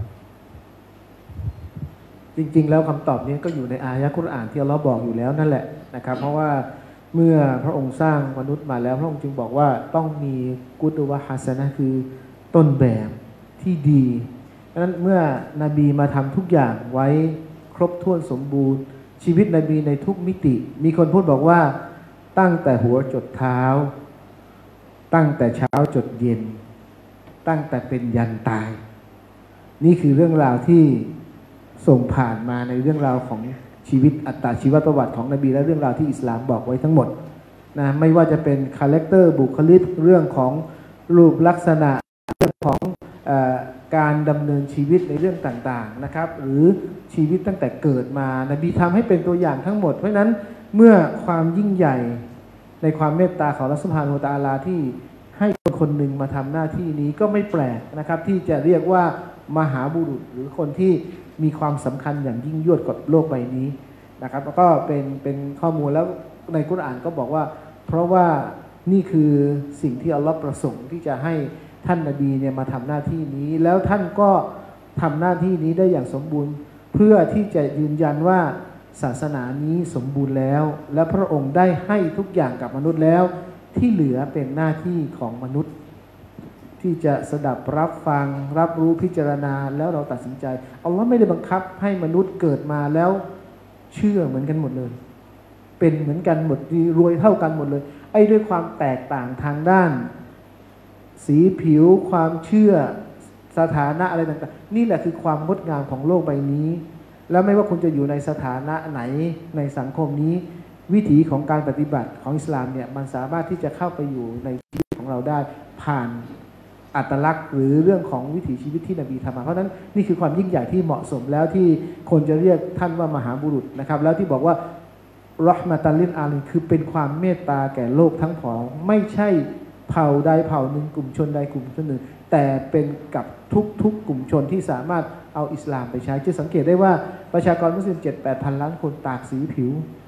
จริงๆแล้วคำตอบนี้ก็อยู่ในอายะห์กุรอานที่อัลเลาะห์บอกอยู่แล้วนั่นแหละนะครับเพราะว่าเมื่อพระองค์สร้างมนุษย์มาแล้วพระองค์จึงบอกว่าต้องมีกุดวะฮะซะนะห์คือต้นแบบที่ดีดังนั้นเมื่อนบีมาทำทุกอย่างไว้ครบถ้วนสมบูรณ์ชีวิตนบีในทุกมิติมีคนพูดบอกว่าตั้งแต่หัวจดเท้าตั้งแต่เช้าจดเย็นตั้งแต่เป็นยันตายนี่คือเรื่องราวที่ส่งผ่านมาในเรื่องราวของชีวิตอัตชีวประวัติของนบีและเรื่องราวที่อิสลามบอกไว้ทั้งหมดนะไม่ว่าจะเป็นคาแรคเตอร์บุคลิกเรื่องของรูปลักษณะเรื่องของเออการดำเนินชีวิตในเรื่องต่างๆนะครับหรือชีวิตตั้งแต่เกิดมานบีทำให้เป็นตัวอย่างทั้งหมดเพราะฉะนั้นเมื่อความยิ่งใหญ่ในความเมตตาของอัลเลาะห์ซุบฮานะฮูวะตะอาลาที่ให้คนคนหนึ่งมาทำหน้าที่นี้ก็ไม่แปลกนะครับที่จะเรียกว่ามหาบุรุษหรือคนที่มีความสำคัญอย่างยิ่งยวดกับโลกใบนี้นะครับแล้วก็เป็นเป็นข้อมูลแล้วในกุรอานก็บอกว่าเพราะว่านี่คือสิ่งที่อัลลอฮ์ประสงค์ที่จะให้ท่านนบีเนี่ยมาทำหน้าที่นี้แล้วท่านก็ทำหน้าที่นี้ได้อย่างสมบูรณ์เพื่อที่จะยืนยันว่าศาสนานี้สมบูรณ์แล้วและพระองค์ได้ให้ทุกอย่างกับมนุษย์แล้วที่เหลือเป็นหน้าที่ของมนุษย์ที่จะสดับรับฟังรับรู้พิจารณาแล้วเราตัดสินใจอัลลอฮ์ไม่ได้บังคับให้มนุษย์เกิดมาแล้วเชื่อเหมือนกันหมดเลยเป็นเหมือนกันหมดรวยเท่ากันหมดเลยไอ้ด้วยความแตกต่างทางด้านสีผิวความเชื่อสถานะอะไรต่างๆนี่แหละคือความงดงามของโลกใบนี้แล้วไม่ว่าคุณจะอยู่ในสถานะไหนในสังคมนี้วิถีของการปฏิบัติของอิสลามเนี่ยมันสามารถที่จะเข้าไปอยู่ในชีวิตของเราได้ผ่านอัตลักษณ์หรือเรื่องของวิถีชีวิตที่นบีทำมาเพราะนั้นนี่คือความยิ่งใหญ่ที่เหมาะสมแล้วที่คนจะเรียกท่านว่ามหาบุรุษนะครับแล้วที่บอกว่ารอห์มะตัลลิลอาลีคือเป็นความเมตตาแก่โลกทั้งผองไม่ใช่เผ่าใดเผ่าหนึ่งกลุ่มชนใดกลุ่มชนหนึ่งแต่เป็นกับทุกๆกลุ่มชนที่สามารถเอาอิสลามไปใช้จะสังเกตได้ว่าประชากรมุสลิม เจ็ดถึงแปด พันล้านคนตากสีผิว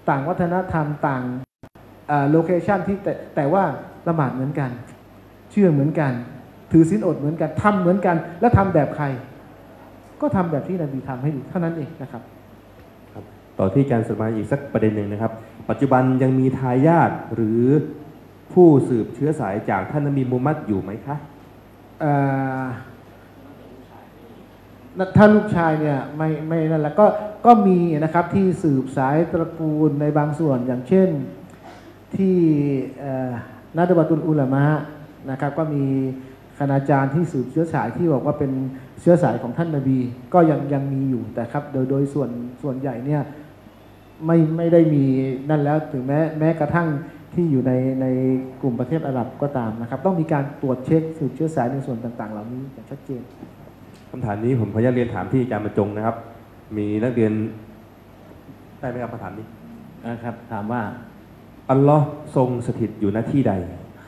ต่างวัฒนธรรมต่างโลเคชันที่แต่แต่ว่าละหมาดเหมือนกันเชื่อเหมือนกันถือศีลอดเหมือนกันทำเหมือนกันแล้วทำแบบใครก็ทำแบบที่นบีทำให้ดูเท่านั้นเองนะครับต่อที่การสมาอีกสักประเด็นหนึ่งนะครับปัจจุบันยังมีทายาทหรือผู้สืบเชื้อสายจากท่านนบีมูฮัมมัดอยู่ไหมคะถ้าลูกชายเนี่ยไม่ไม่นั่นแหละก็ก็มีนะครับที่สืบสายตระกูลในบางส่วนอย่างเช่นที่นัดบะตุลอุลามะนะครับก็มีคณาจารย์ที่สืบเชื้อสายที่บอกว่าเป็นเชื้อสายของท่านนบีก็ยังยังมีอยู่แต่ครับโดยโดยส่วนส่วนใหญ่เนี่ยไม่ไม่ได้มีนั่นแล้วถึงแม้แม้กระทั่งที่อยู่ในในกลุ่มประเทศอาหรับก็ตามนะครับต้องมีการตรวจเช็คสืบเชื้อสายในส่วนต่างๆเหล่านี้อย่างชัดเจนคำถามนี้ผมขออนุญาตเรียนถามที่อาจารย์บรรจงนะครับ มีนักเรียนได้ไหมครับคำถามนี้นะครับถามว่าอัลลอฮ์ทรงสถิตอยู่ณที่ใด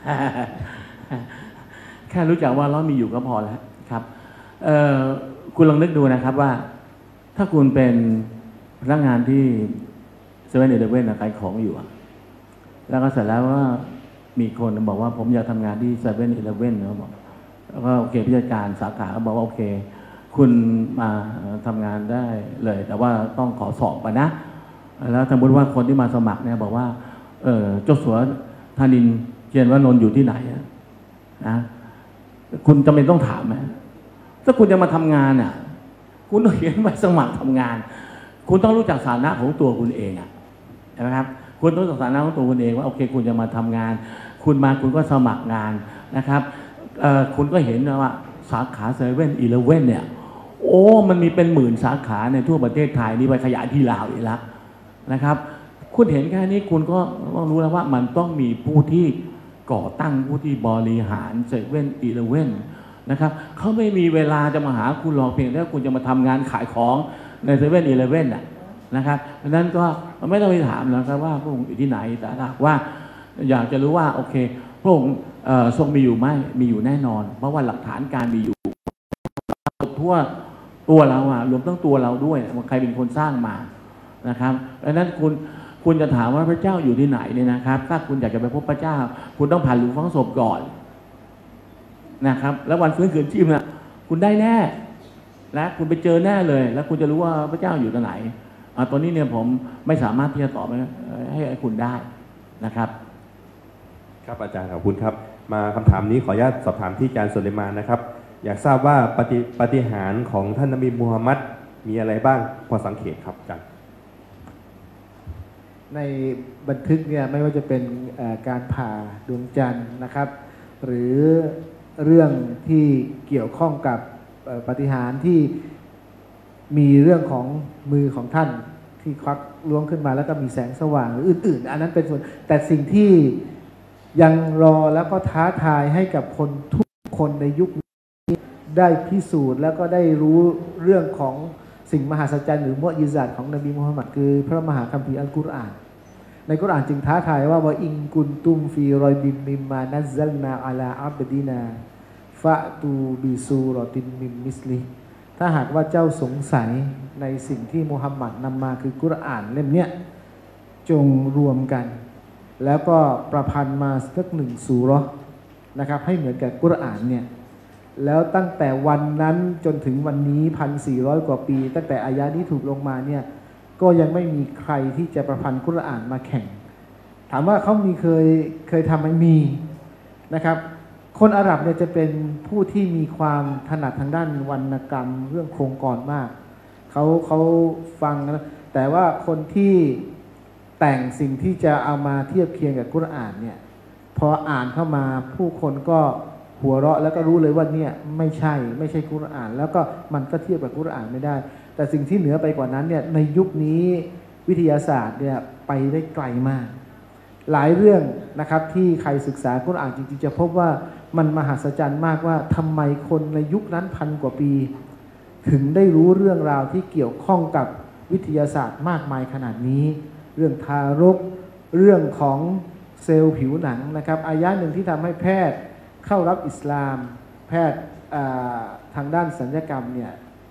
แค่รู้จักว่าอัลลอฮ์มีอยู่ก็พอแล้วครับคุณลองนึกดูนะครับว่าถ้าคุณเป็นพนักงานที่เซเว่นอีเลฟเว่นขายของอยู่แล้วก็เสร็จแล้วว่ามีคนบอกว่าผมอยากทำงานที่เซเว่นอีเลฟเว่นเขาบอกแล้วก็โอเคผู้จัดการสาขาเขาบอกว่าโอเคคุณมาทำงานได้เลยแต่ว่าต้องขอสอบไปนะแล้วสมมติว่าคนที่มาสมัครเนี่ยบอกว่าเออเจ้าสัวธานินเขียนว่านนอยู่ที่ไหนนะคุณจำเป็นต้องถามไหมถ้าคุณจะมาทำงานอ่ะคุณต้องเขียนใบสมัครทำงานคุณต้องรู้จักฐานะของตัวคุณเองอ่ะใช่ไหมครับคุณต้องรู้จักฐานะของตัวคุณเองว่าโอเคคุณจะมาทำงานคุณมาคุณก็สมัครงานนะครับคุณก็เห็นว่าสาขาเซเว่นอีเลฟเว่นเนี่ยโอ้มันมีเป็นหมื่นสาขาในทั่วประเทศไทยนี่ไปขยายที่ลาวอีกแล้วนะครับคุณเห็นแค่นี้คุณก็ต้องรู้แล้วว่ามันต้องมีผู้ที่ก่อตั้งผู้ที่บริหารเซเว่นอีเลฟเว่นนะครับเขาไม่มีเวลาจะมาหาคุณหรอกเพียงแต่คุณจะมาทำงานขายของในเซเว่นอีเลฟเว่นนะครับดังนั้นก็ไม่ต้องไปถามนะครับว่าพระองค์อยู่ที่ไหนแต่ถ้าว่าอยากจะรู้ว่าโอเคพระองค์ทรงมีอยู่ไหมมีอยู่แน่นอนเพราะว่าหลักฐานการมีอยู่ทั่วตัวเราอะรวมทั้งตัวเราด้วยว่าใครเป็นคนสร้างมานะครับดังนั้นคุณคุณจะถามว่าพระเจ้าอยู่ที่ไหนเนี่ยนะครับถ้าคุณอยากจะไปพบพระเจ้าคุณต้องผ่านหลุมฝังศพก่อนนะครับแล้ววันฟื้นคืนชีพนะคุณได้แน่และคุณไปเจอแน่เลยแล้วคุณจะรู้ว่าพระเจ้าอยู่ตรงไหนอ่าตอนนี้เนี่ยผมไม่สามารถที่จะตอบให้คุณได้นะครับครับอาจารย์ขอบคุณครับมาคำถามนี้ขออนุญาตสอบถามที่อาจารย์สุเลมานนะครับอยากทราบว่าปฏิปฏิหารย์ของท่านนบีมูฮัมมัดมีอะไรบ้างพอสังเกตครับอาจารย์ในบันทึกเนี่ยไม่ว่าจะเป็นการผ่าดวงจันทร์นะครับหรือเรื่องที่เกี่ยวข้องกับปฏิหารย์ที่มีเรื่องของมือของท่านที่ควักล้วงขึ้นมาแล้วก็มีแสงสว่างหรืออื่นๆอันนั้นเป็นส่วนแต่สิ่งที่ยังรอแล้วก็ท้าทายให้กับคนทุกคนในยุคนี้ได้พิสูจน์แล้วก็ได้รู้เรื่องของสิ่งมหัศจรรย์หรือมุอ์ญิซาตของนบีมุฮัมมัดคือพระมหาคัมภีร์อัลกุรอานในกุรอานจึงท้าทายว่าว่าอิงกุนตุมฟีรอยบิมมิมมานัซซัลนาอะลาอับดีนาฟะตูบิซูรอตินมิมมิสลิถ้าหากว่าเจ้าสงสัยในสิ่งที่มุฮัมมัดนำมาคือกุรอานเล่มเนี้ยจงรวมกันแล้วก็ประพันธ์มาสักหนึ่งซูเราะห์นะครับให้เหมือนกับกุรอานเนี่ยแล้วตั้งแต่วันนั้นจนถึงวันนี้พันสี่ร้อยกว่าปีตั้งแต่อายะนี้ถูกลงมาเนี่ยก็ยังไม่มีใครที่จะประพันธ์กุรอานมาแข่งถามว่าเขามีเคยเคยทำไหมมีนะครับคนอาหรับเนี่ยจะเป็นผู้ที่มีความถนัดทางด้านวรรณกรรมเรื่องโครงกรมากเขาเขาฟังนะแต่ว่าคนที่แต่งสิ่งที่จะเอามาเทียบเคียงกับกุรอานเนี่ยพออ่านเข้ามาผู้คนก็หัวเราะแล้วก็รู้เลยว่าเนี่ยไม่ใช่ไม่ใช่กุรอานแล้วก็มันก็เทียบกับกุรอานไม่ได้แต่สิ่งที่เหนือไปกว่านั้นเนี่ยในยุคนี้วิทยาศาสตร์เนี่ยไปได้ไกลมากหลายเรื่องนะครับที่ใครศึกษากุรอานจริงๆจะพบว่ามันมหัศจรรย์มากว่าทำไมคนในยุคนั้นพันกว่าปีถึงได้รู้เรื่องราวที่เกี่ยวข้องกับวิทยาศาสตร์มากมายขนาดนี้เรื่องทารกเรื่องของเซลล์ผิวหนังนะครับอายะหนึ่งที่ทำให้แพทย์เข้ารับอิสลามแพทย์ทางด้านศัลยกรรมเนี่ย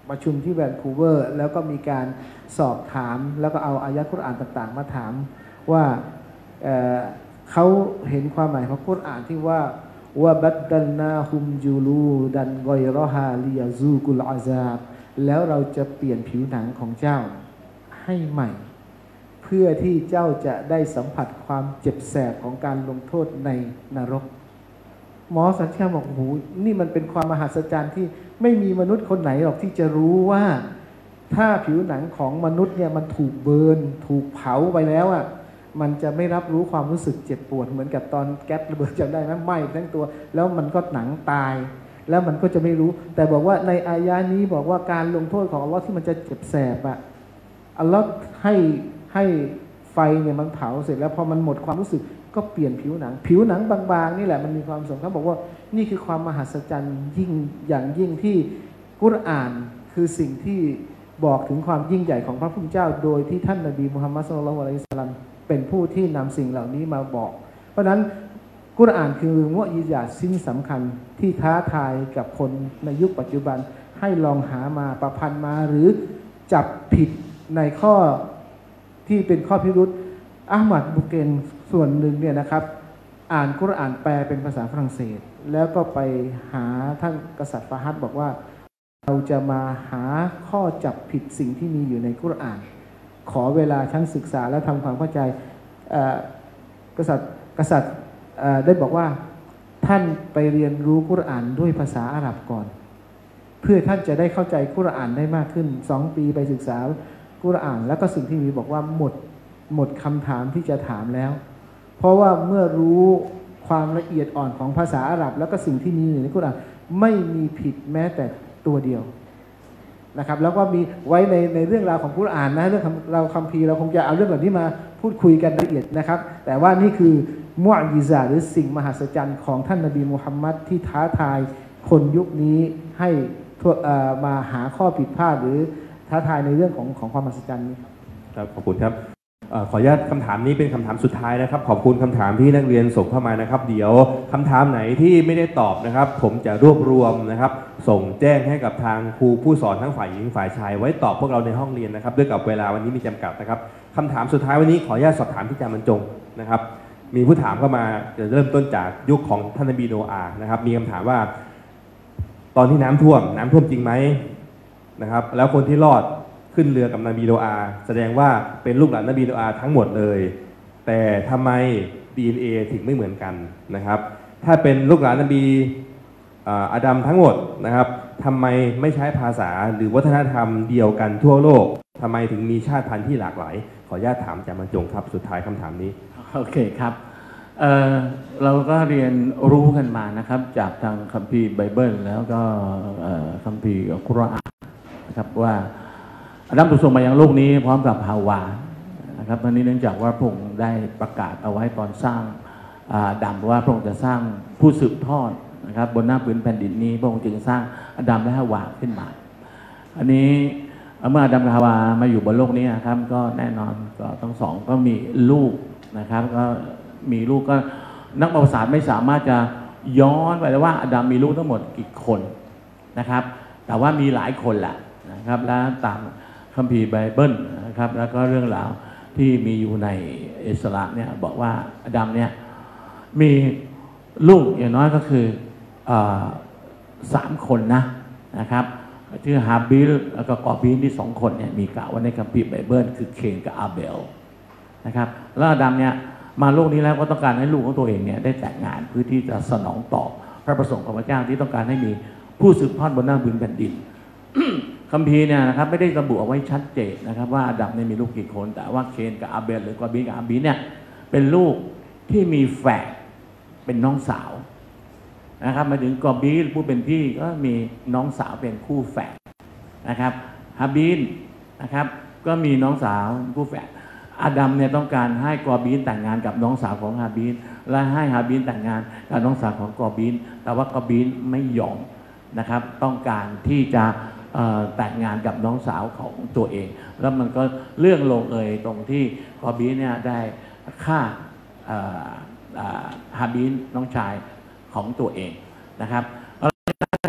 ประชุมที่แวนคูเวอร์แล้วก็มีการสอบถามแล้วก็เอาอายะห์กุรอานต่างๆมาถามว่าเอ่อเขาเห็นความหมายของกุรอานที่ว่าว่าบัดดัลนาฮุมจูลูดันกอยรอฮาลิยาซูกุลอาซาบแล้วเราจะเปลี่ยนผิวหนังของเจ้าให้ใหม่เพื่อที่เจ้าจะได้สัมผัสความเจ็บแสบของการลงโทษในนรกหมอสัญชาบอกโอ้โหนี่มันเป็นความมหัศจรรย์ที่ไม่มีมนุษย์คนไหนหรอกที่จะรู้ว่าถ้าผิวหนังของมนุษย์เนี่ยมันถูกเบิร์นถูกเผาไปแล้วอ่ะมันจะไม่รับรู้ความรู้สึกเจ็บปวดเหมือนกับตอนแก๊สระเบิดจำได้ไหมไหม้ทั้งตัวแล้วมันก็หนังตายแล้วมันก็จะไม่รู้แต่บอกว่าในอายะนี้บอกว่าการลงโทษของอัลลอฮ์ที่มันจะเจ็บแสบอ่ะอัลลอฮ์ให้ให้ไฟเนี่ยมันเผาเสร็จแล้วพอมันหมดความรู้สึกก็เปลี่ยนผิวหนังผิวหนังบางๆนี่แหละมันมีความสำคัญบอกว่านี่คือความมหัศจรรย์ยิ่งอย่างยิ่งที่กุรอานคือสิ่งที่บอกถึงความยิ่งใหญ่ของพระผู้เป็นเจ้าโดยที่ท่านนบีมุฮัมมัดศ็อลลัลลอฮุอะลัยฮิวะซัลลัมเป็นผู้ที่นำสิ่งเหล่านี้มาบอกเพราะฉะนั้นกุรอานคือมุอ์ญิซาตชิ้นสำคัญที่ท้าทายกับคนในยุคปัจจุบันให้ลองหามาประพันธ์มาหรือจับผิดในข้อที่เป็นข้อพิรุษอะห์มัดบุเกนส่วนหนึ่งเนี่ยนะครับอ่านกุรอานแปลเป็นภาษาฝรั่งเศสแล้วก็ไปหาท่านกษัตริย์ฟาฮัดบอกว่าเราจะมาหาข้อจับผิดสิ่งที่มีอยู่ในกุรอานขอเวลาฉันศึกษาและทำความเข้าใจกษัตริย์กษัตริย์ได้บอกว่าท่านไปเรียนรู้กุรอานด้วยภาษาอาหรับก่อนเพื่อท่านจะได้เข้าใจกุรอานได้มากขึ้นสองปีไปศึกษากุรอานแล้วก็สิ่งที่มีบอกว่าหมดหมดคำถามที่จะถามแล้วเพราะว่าเมื่อรู้ความละเอียดอ่อนของภาษาอาหรับแล้วก็สิ่งที่มีอยู่ในกุรอานไม่มีผิดแม้แต่ตัวเดียวนะครับแล้วก็มีไว้ในในเรื่องราวของกุรอานนะเรื่องเราคัมภีร์เราคงจะเอาเรื่องแบบนี้มาพูดคุยกันละเอียดนะครับแต่ว่านี่คือมุอ์ญิซาตหรือสิ่งมหัศจรรย์ของท่านนบีมุฮัมมัดที่ท้าทายคนยุคนี้ให้มาหาข้อผิดพลาดหรือท้าทายในเรื่องของของความมหัศจรรย์นี้ครับขอบคุณครับขออนุญาตคำถามนี้เป็นคำถามสุดท้ายนะครับขอบคุณคำถามที่นักเรียนส่งเข้ามานะครับเดี๋ยวคำถามไหนที่ไม่ได้ตอบนะครับผมจะรวบรวมนะครับส่งแจ้งให้กับทางครูผู้สอนทั้งฝ่ายหญิงฝ่ายชายไว้ตอบพวกเราในห้องเรียนนะครับด้วยกับเวลาวันนี้มีจำกัดนะครับคำถามสุดท้ายวันนี้ขออนุญาตสอบถามที่อาจารย์บรรจงนะครับมีผู้ถามเข้ามาจะเริ่มต้นจากยุคของท่านนบีโนอาห์นะครับมีคำถามว่าตอนที่น้ำท่วมน้ำท่วมจริงไหมนะครับแล้วคนที่รอดขึ้นเรือกับนบีโนอาห์แสดงว่าเป็นลูกหลานนบีโนอาห์ทั้งหมดเลยแต่ทำไม ดี เอ็น เอ ถึงไม่เหมือนกันนะครับถ้าเป็นลูกหลานนบีอาดัมทั้งหมดนะครับทำไมไม่ใช้ภาษาหรือวัฒนธรรมเดียวกันทั่วโลกทำไมถึงมีชาติพันธุ์ที่หลากหลายขออนุญาตถามอาจารย์บรรจงครับสุดท้ายคำถามนี้โอเคครับเเราก็เรียนรู้กันมานะครับจากทางคัมภีร์ไบเบิลแล้วก็คัมภีร์กุรอานนะครับว่าอาดัมถูกส่งมายังโลกนี้พร้อมกับฮาวานะครับอันนี้เนื่องจากว่าพระองค์ได้ประกาศเอาไว้ตอนสร้างอาดัมว่าพระองค์จะสร้างผู้สืบทอดนะครับบนหน้าพื้นแผ่นดินนี้พระองค์จึงสร้างอาดัมและฮาวาขึ้นมาอันนี้เมื่ออาดัมกับฮาวามาอยู่บนโลกนี้นะครับก็แน่นอนก็ทั้งสองก็มีลูกนะครับก็มีลูกก็นักประวัติศาสตร์ไม่สามารถจะย้อนไปได้ว่าอาดัมมีลูกทั้งหมดกี่คนนะครับแต่ว่ามีหลายคนแหละนะครับและตามคัมภีร์ไบเบิลนะครับแล้วก็เรื่องราวที่มีอยู่ในอิสลามเนี่ยบอกว่าอาดัมเนี่ยมีลูกอย่างน้อยก็คือสามคนนะนะครับชื่อฮาบิลแล้วก็กอบีลที่สองคนเนี่ยมีกล่าวว่าในคัมภีร์ไบเบิลคือเคนกับอาเบลนะครับแล้วอาดัมเนี่ยมาโลกนี้แล้วก็ต้องการให้ลูกของตัวเองเนี่ยได้แต่งงานเพื่อที่จะสนองตอบพระประสงค์ของพระเจ้าที่ต้องการให้มีผู้สืบทอดบนหน้าพื้นแผ่นดิน คัมภีร์เนี่ยนะครับไม่ได้ระบุเอาไว้ชัดเจนนะครับว่าอาดัมเนี่ยมีลูกกี่คนแต่ว่าเคนกับอาเบลหรือกอบีลกับอาบีเนี่ยเป็นลูกที่มีแฝดเป็นน้องสาวนะครับมาถึงกอบีลผู้เป็นพี่ก็มีน้องสาวเป็นคู่แฝดนะครับฮาบีลนะครับก็มีน้องสาวคู่แฝดอาดัมเนี่ยต้องการให้กอบีลแต่งงานกับน้องสาวของฮาบีลและให้ฮาบีลแต่งงานกับน้องสาวของกอบีลแต่ว่ากอบีลไม่ยอมนะครับต้องการที่จะแต่งงานกับน้องสาวของตัวเองแล้วมันก็เรื่องลงเอยตรงที่กอบีลเนี่ยได้ฆ่าฮาบีลน้องชายของตัวเองนะครับ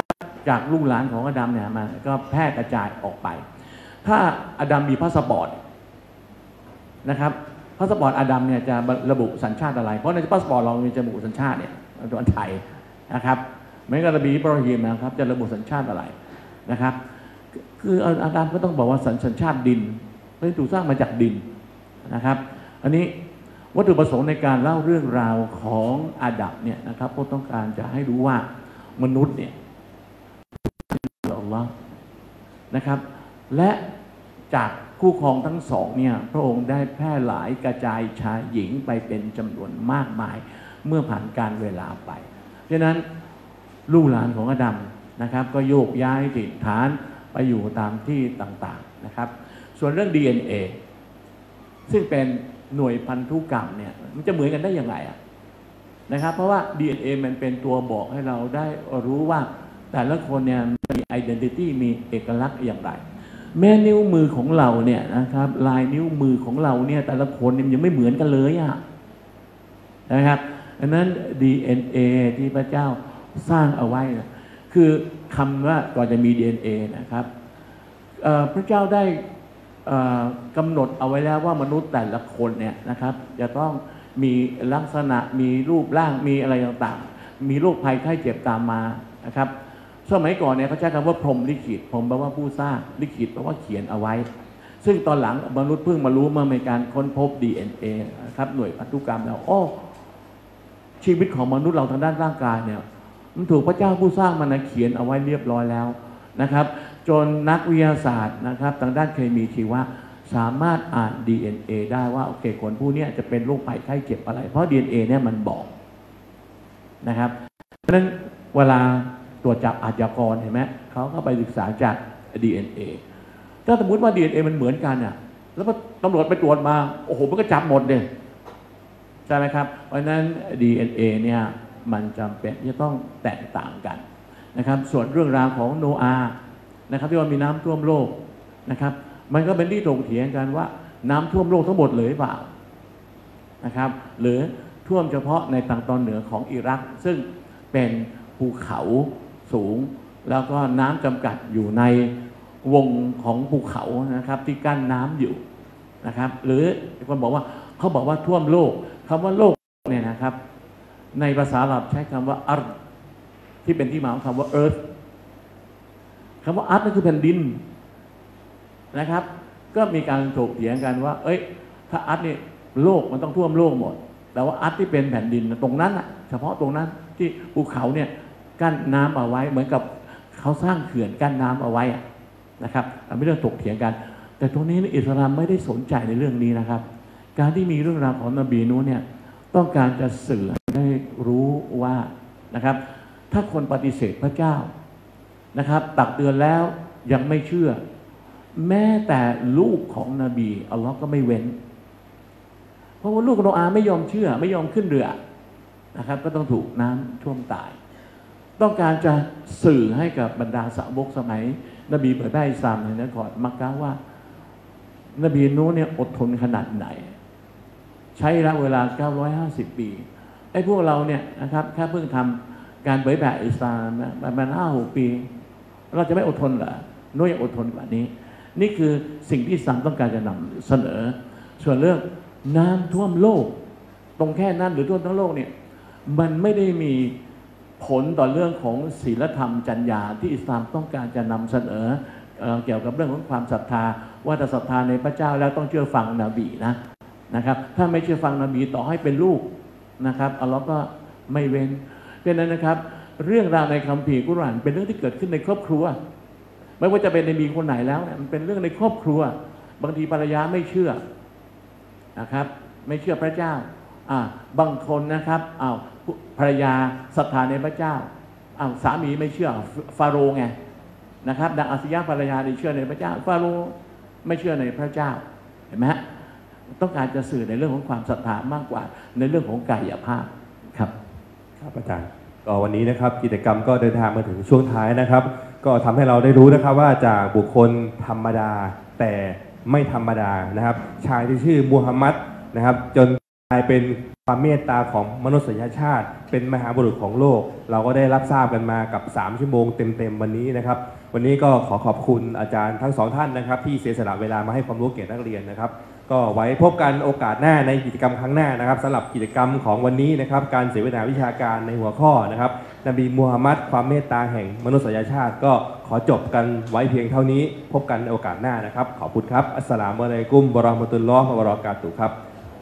จากลูกหลานของอาดัมเนี่ยมันก็แพร่กระจายออกไป ถ้าอาดัมมีพาสปอร์ตนะครับพาสปอร์ตอาดัมเนี่ยจะระบุสัญชาติอะไรเพราะในพาสปอร์ตเรามีจะระบุสัญชาติเนี่ยตัวไทยนะครับไม่ก็ระบีอิบราฮิมนะครับจะระบุสัญชาติอะไรนะครับคืออาดัมก็ต้องบอกว่าสัญชาติดินเพราะถูกสร้างมาจากดินนะครับอันนี้วัตถุประสงค์ในการเล่าเรื่องราวของอาดัมเนี่ยนะครับก็ต้องการจะให้รู้ว่ามนุษย์เนี่ยอัลลอฮ์นะครับและจากคู่ครองทั้งสองเนี่ยพระองค์ได้แพร่หลายกระจายชายหญิงไปเป็นจำนวนมากมายเมื่อผ่านการเวลาไปฉะนั้นลูกหลานของอาดัมนะครับก็โยกย้ายถิ่นฐานไปอยู่ตามที่ต่างๆนะครับส่วนเรื่อง ดี เอ็น เอ ซึ่งเป็นหน่วยพันธุกรรมเนี่ยมันจะเหมือนกันได้ยังไงอะนะครับเพราะว่า ดี เอ็น เอ มันเป็นตัวบอกให้เราได้รู้ว่าแต่ละคนเนี่ยมี identity มีเอกลักษณ์อย่างไรแม้นิ้วมือของเราเนี่ยนะครับลายนิ้วมือของเราเนี่ยแต่ละคนเนี่ยยังไม่เหมือนกันเลยอะนะครับอันนั้น ดี เอ็น เอ ที่พระเจ้าสร้างเอาไว้นะคือคำว่าก่อนจะมี ดี เอ็น เอ นะครับพระเจ้าได้กำหนดเอาไว้แล้วว่ามนุษย์แต่ละคนเนี่ยนะครับจะต้องมีลักษณะมีรูปร่างมีอะไรต่างๆมีโรคภัยไข้เจ็บตามมานะครับสมัยก่อนเนี่ยเขาใช้คำว่าพรหมลิขิตพรหมแปลว่าผู้สร้างลิขิตแปลว่าเขียนเอาไว้ซึ่งตอนหลังมนุษย์เพิ่งมารู้เมื่อมีการค้นพบ ดี เอ็น เอ นะครับหน่วยพันธุกรรมแล้วโอ้ชีวิตของมนุษย์เราทางด้านร่างกายเนี่ยมันถูกพระเจ้าผู้สร้างมันเขียนเอาไว้เรียบร้อยแล้วนะครับจนนักวิทยาศาสตร์นะครับทางด้านเคมีชีวะสามารถอ่าน ดี เอ็น เอ ได้ว่าโอเคคนผู้นี้จะเป็นโรคภัยไข้เจ็บอะไรเพราะ ดี เอ็น เอ เนี่ยมันบอกนะครับเพราะฉะนั้นเวลาตรวจจับอาชญากรเห็นไหมเขาก็ไปศึกษาจาก ดี เอ็น เอ ถ้าสมมติว่า ดี เอ็น เอ มันเหมือนกันอ่ะแล้วตำรวจไปตรวจมาโอ้โหมันก็จับหมดเลยใช่ไหมครับเพราะฉะนั้น ดี เอ็น เอ เนี่ยมันจำเป็นจะต้องแตกต่างกันนะครับส่วนเรื่องราวของโนอาห์นะครับที่ว่ามีน้ำท่วมโลกนะครับมันก็เป็นที่ถกเถียงกันว่าน้ำท่วมโลกทั้งหมดเลยเปล่านะครับหรือท่วมเฉพาะในทางตอนเหนือของอิรักซึ่งเป็นภูเขาสูงแล้วก็น้ำจำกัดอยู่ในวงของภูเขานะครับที่กั้นน้ำอยู่นะครับหรือคนบอกว่าเขาบอกว่าท่วมโลกคำว่าโลกเนี่ยนะครับในภาษาอาหรับใช้คำว่าอัรที่เป็นที่มาของคำว่า earth คำว่าอัรนั่นคือแผ่นดินนะครับก็มีการถกเถียงกันว่าเอ้ยถ้าอัรนี่โลกมันต้องท่วมโลกหมดแต่ว่าอัรที่เป็นแผ่นดินตรงนั้นอะเฉพาะตรงนั้นที่ภูเขาเนี่ยกั้นน้ำเอาไว้เหมือนกับเขาสร้างเขื่อนกั้นน้ำเอาไว้นะครับไม่เรื่องถกเถียงกันแต่ตรงนี้อิสลามไม่ได้สนใจในเรื่องนี้นะครับการที่มีเรื่องราวของนบีนูเนี่ยต้องการจะสื่อให้รู้ว่านะครับถ้าคนปฏิเสธพระเจ้านะครับตักเตือนแล้วยังไม่เชื่อแม้แต่ลูกของนบีอัลลอฮ์ก็ไม่เว้นเพราะว่าลูกโนอาห์ไม่ยอมเชื่อไม่ยอมขึ้นเรือนะครับก็ต้องถูกน้ำท่วมตายต้องการจะสื่อให้กับบรรดาสาวกสมัยนบีเผยแพร่อิสลามในนครมักกะว่านบีนูเนี่ยอดทนขนาดไหนใช้ระยะเวลาเก้าร้อยห้าสิบปีไอ้พวกเราเนี่ยนะครับแค่เพิ่งทำการเผยแพร่อิสลามประมาณห้าหกปีเราจะไม่อดทนเหรอโน้ยอดทนกว่านี้นี่คือสิ่งที่อิสลามต้องการจะนำเสนอส่วนเรื่องน้ำท่วมโลกตรงแค่นั้นหรือท่วมทั้งโลกเนี่ยมันไม่ได้มีผลต่อเรื่องของศีลธรรมจรรยาที่อิสลามต้องการจะนำเสนอเกี่ยวกับเรื่องของความศรัทธาว่าถ้าศรัทธาในพระเจ้าแล้วต้องเชื่อฟังนบีนะนะครับถ้าไม่เชื่อฟังนบีต่อให้เป็นลูกนะครับอัลลอฮ์ก็ไม่เว้นเพราะนั้นนะครับเรื่องราวในคัมภีร์กุรอานเป็นเรื่องที่เกิดขึ้นในครอบครัวไม่ว่าจะเป็นนบีคนไหนแล้วมันเป็นเรื่องในครอบครัวบางทีภรรยาไม่เชื่อนะครับไม่เชื่อพระเจ้าอ่าบางคนนะครับอ้าวภรรยาศรัทธาในพระเจ้าอ้าวสามีไม่เชื่อฟาโรห์ไงนะครับดังอาซิยะภรรยาได้เชื่อในพระเจ้าฟาโรห์ไม่เชื่อในพระเจ้าเห็นไหมฮะต้องการจะสื่อในเรื่องของความศรัทธามากกว่าในเรื่องของกายภาพครับครับอาจารย์ก็วันนี้นะครับกิจกรรมก็เดินทางมาถึงช่วงท้ายนะครับก็ทำให้เราได้รู้นะครับว่าจากบุคคลธรรมดาแต่ไม่ธรรมดานะครับชายที่ชื่อมูฮัมหมัดนะครับจนลายเป็นความเมตตาของมนุษยชาติเป็นมหาบุรุษของโลกเราก็ได้รับทราบกันมากับสามชั่วโมงเต็มๆวันนี้นะครับวันนี้ก็ขอขอบคุณอาจารย์ทั้งสองท่านนะครับที่เสียสละเวลามาให้ความรู้แก่นักเรียนนะครับก็ไว้พบกันโอกาสหน้าในกิจกรรมครั้งหน้านะครับสำหรับกิจกรรมของวันนี้นะครับการเสวนาวิชาการในหัวข้อนะครับนบีมูฮัมมัดความเมตตาแห่งมนุษยชาติก็ขอจบกันไว้เพียงเท่านี้พบกันในโอกาสหน้านะครับขอบคุณครับอัสสลามุอะลัยกุมวะเราะห์มะตุลลอฮ์วะบะเราะกาตุฮ์ครับ